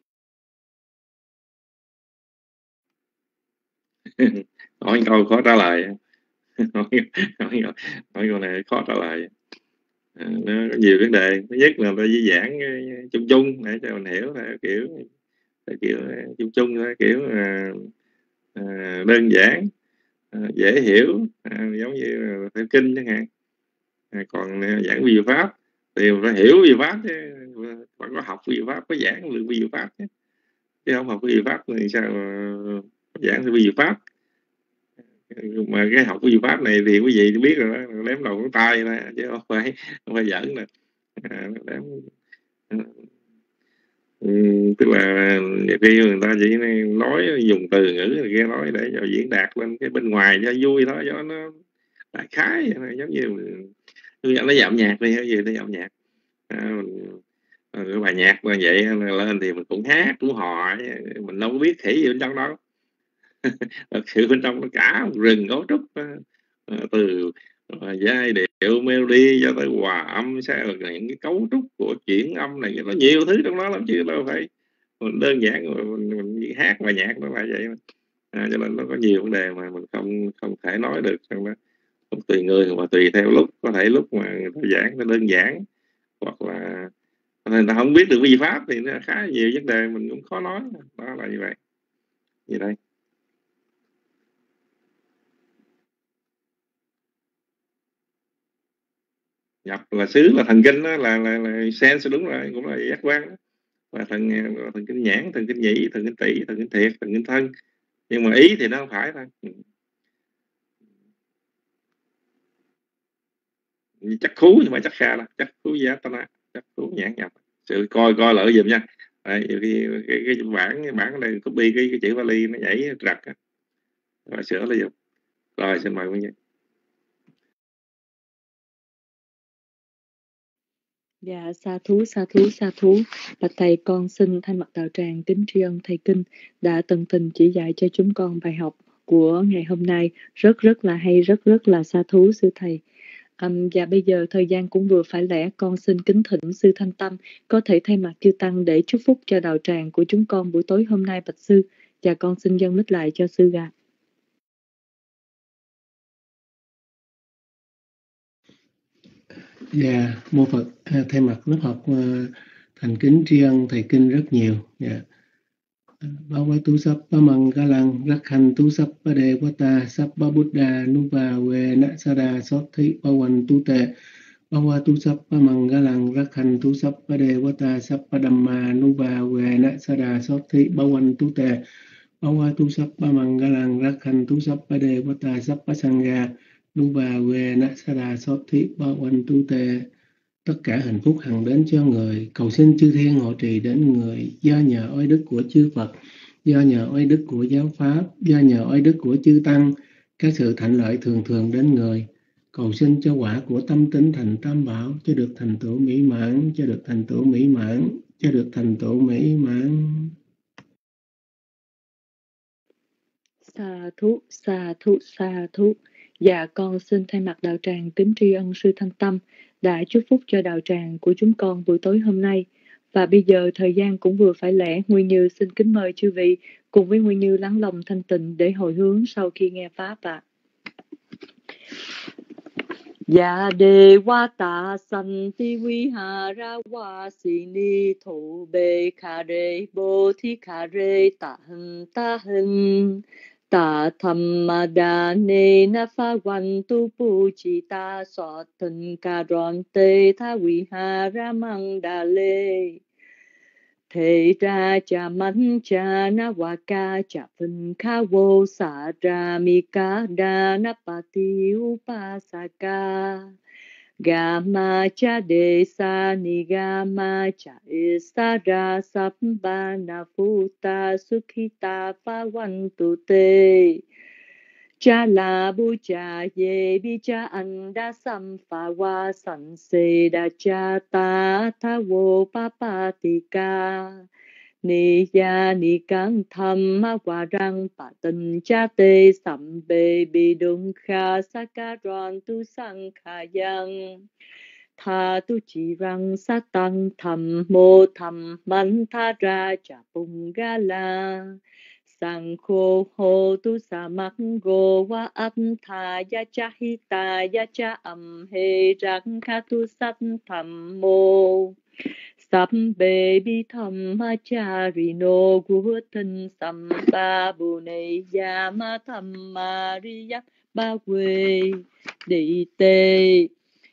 Hỏi câu khó trả lời. hỏi, hỏi, hỏi câu này khó trả lời. À, nó có nhiều vấn đề. Thứ nhất là phải giảng chung chung để cho mình hiểu, là kiểu kiểu chung chung thôi, kiểu à, à, đơn giản, à, dễ hiểu, à, giống như theo kinh chẳng hạn. À, còn giảng vi diệu pháp thì phải hiểu vi diệu pháp chứ, phải có học vi diệu pháp, có giảng được vi diệu pháp chứ, chứ không học vi diệu pháp thì sao giảng được vi diệu pháp. Mà cái học vi diệu pháp này thì quý vị biết rồi đó, đếm đầu ngón tay đó, chứ không phải không phải giỡn nè. À, đếm Ừm, tức là nhiều khi người ta chỉ nói dùng từ ngữ này kia nói để cho diễn đạt lên cái bên ngoài cho vui thôi, cho nó đại khái vậy, giống như hướng dẫn nó dạo nhạc đi hay gì nó dạo nhạc. À, mình, ờ, cái bài nhạc như vậy lên thì mình cũng hát cũng hò, mình đâu có biết khỉ gì bên trong đâu. Thật sự bên trong nó cả một rừng cấu trúc, ờ, từ ờ, giai điệu melody cho tới hòa âm, sẽ là những cái cấu trúc của chuyển âm này, nó nhiều thứ trong đó lắm chứ đâu phải mình đơn giản mình, mình, mình hát bài nhạc nó là vậy. À, cho nên nó có nhiều vấn đề mà mình không không thể nói được, xong đó không, tùy người mà tùy theo lúc, có thể lúc mà người ta giảng nó đơn giản, hoặc là người ta không biết được vi pháp thì nó khá nhiều vấn đề mình cũng khó nói, đó là như vậy. Gì đây? Nhập là xứ là thần kinh đó, là là, là sense, đúng rồi, cũng là giác quan đó. Là thần là thần kinh nhãn, thần kinh nhĩ, thần kinh tỵ, thần kinh thiệt, thần kinh thân, nhưng mà ý thì nó không phải thôi. Chắc khú nhưng mà chắc kha là chắc khú giá tana, chắc khú nhãn nhập. Sự coi coi lỡ giùm nha. Đấy, nhiều khi cái, cái, cái bản cái bản này copy cái, cái chữ vali nó nhảy trật á, rồi sửa là giùm. Rồi xin mời quý vị. Dạ, sa thú, sa thú, sa thú. Bạch Thầy, con xin thay mặt đạo tràng kính tri ân Thầy Kinh đã tận tình chỉ dạy cho chúng con bài học của ngày hôm nay. Rất rất là hay, rất rất là sa thú sư Thầy. Um, và bây giờ thời gian cũng vừa phải lẽ, con xin kính thỉnh sư Thanh Tâm có thể thay mặt chư tăng để chúc phúc cho đạo tràng của chúng con buổi tối hôm nay, bạch sư. Và con xin dâng mic lại cho sư ạ. Dạ, mô Phật. À, thay mặt lớp học uh, thành kính tri ân Thầy Kinh rất nhiều. Dạ. Bá quái tú sắp bá măng ca lăng rắc khanh tú sắp bá đề quá ta sắp bá bút đà nu bà quê nạ sa đà sót thị bá quanh tú tệ bá qua tú sắp bá măng ca lăng rắc khanh tú sắp bá đề quá ta sắp bá đầm mà nu bà quê nạ sa đà sót thị bá quanh tú tệ bá qua tú sắp bá măng ca lăng rắc khanh tú sắp bá đề quá ta sắp bá sang ga nu bà quê nạ sa đà sót thị bá quanh tú tệ. Tất cả hạnh phúc hằng đến cho người, cầu xin chư thiên hộ trì đến người, do nhờ oai đức của chư Phật, do nhờ oai đức của giáo pháp, do nhờ oai đức của chư tăng, các sự thạnh lợi thường thường đến người. Cầu xin cho quả của tâm tính thành tam bảo, cho được thành tựu mỹ mãn, cho được thành tựu mỹ mãn, cho được thành tựu mỹ mãn. Sa thú, sa thú, sa thú. Dạ, con xin thay mặt đạo tràng kính tri ân sư Thanh Tâm đã chúc phúc cho đạo tràng của chúng con buổi tối hôm nay. Và bây giờ thời gian cũng vừa phải lẽ, Nguyên Như xin kính mời chư vị cùng với Nguyên Như lắng lòng thanh tịnh để hồi hướng sau khi nghe pháp ạ. Dạ đề wa ta san ti vi ha ra wa si ni thổ bê kha re bồ thi kha re ta hân ta hân ta tham ma đa ne na pha quan tu pu chi ta so thân ca ron te tha vi ha ra mang đà lê thế ra cha man cha na wa ca cha phân kha vô sa ra mi ca đa na pa ti upa sa ca Gama cha de sa ni gama cha isara samba na futa sukhita pavantu te cha la bu cha ye bi cha anda sam fa wa san se da cha ta tha wo pa pa ti ca ni ya ni cang tham ma qua răng pa tân cha te sam be bi dung kha sa ca ron tu sang kha yang tha tu chi răng sa tăng tham mô tham man tha ra cha bung ga la sang khô hô tu sa mắc go wa ap tha ya cha hi ta ya cha am he răng kha tu sát tham mô Sam baby tham ma cha ri no gu thân sam ba bu ne ya ma tham ma ri ya ba quê đi tê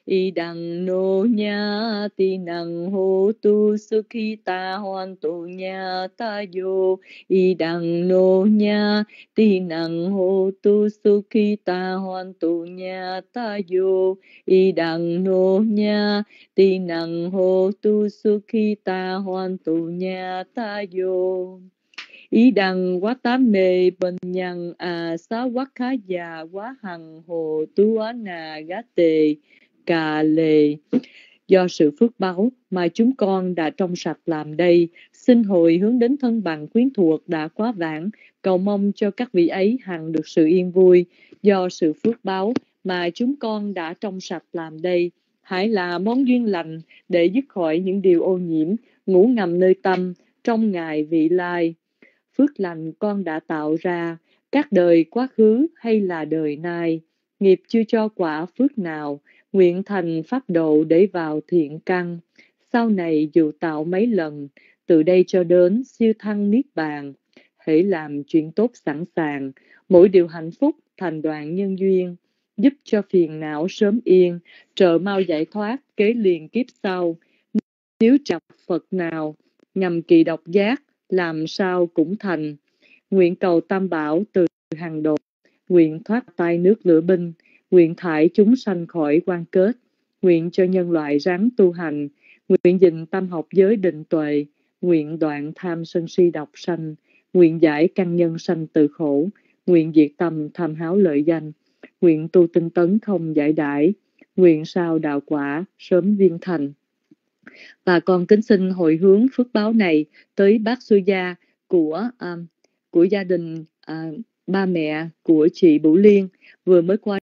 idang no nya tinang hotu sukhita hoantu nya tayo idang no nya tinang hotu sukhita hoantu nya tayo idang no nya tinang hotu sukhita hoantu nya tayo ý đăng quá tám mê bên nhân à xá quá khá già quá hằng hồ tú á nà gá tề cà lề. Do sự phước báu mà chúng con đã trong sạch làm đây, xin hồi hướng đến thân bằng quyến thuộc đã quá vãng, cầu mong cho các vị ấy hằng được sự yên vui. Do sự phước báu mà chúng con đã trong sạch làm đây, hãy là món duyên lành để dứt khỏi những điều ô nhiễm ngủ ngầm nơi tâm trong ngày vị lai. Phước lành con đã tạo ra, các đời quá khứ hay là đời nay, nghiệp chưa cho quả phước nào, nguyện thành pháp độ để vào thiện căn. Sau này dù tạo mấy lần, từ đây cho đến siêu thăng niết bàn, hãy làm chuyện tốt sẵn sàng, mỗi điều hạnh phúc thành đoạn nhân duyên, giúp cho phiền não sớm yên, trợ mau giải thoát kế liền kiếp sau. Nếu trọc Phật nào nhằm kỳ độc giác, làm sao cũng thành. Nguyện cầu tam bảo từ hàng độ, nguyện thoát tai nước lửa binh, nguyện thải chúng sanh khỏi quan kết, nguyện cho nhân loại ráng tu hành, nguyện gìn tâm học giới định tuệ, nguyện đoạn tham sân si độc sanh, nguyện giải căn nhân sanh từ khổ, nguyện diệt tâm tham háo lợi danh, nguyện tu tinh tấn không giải đãi, nguyện sao đạo quả sớm viên thành. Và con kính xin hồi hướng phước báo này tới bác Sư Gia của um, của gia đình uh, ba mẹ của chị Bửu Liên vừa mới qua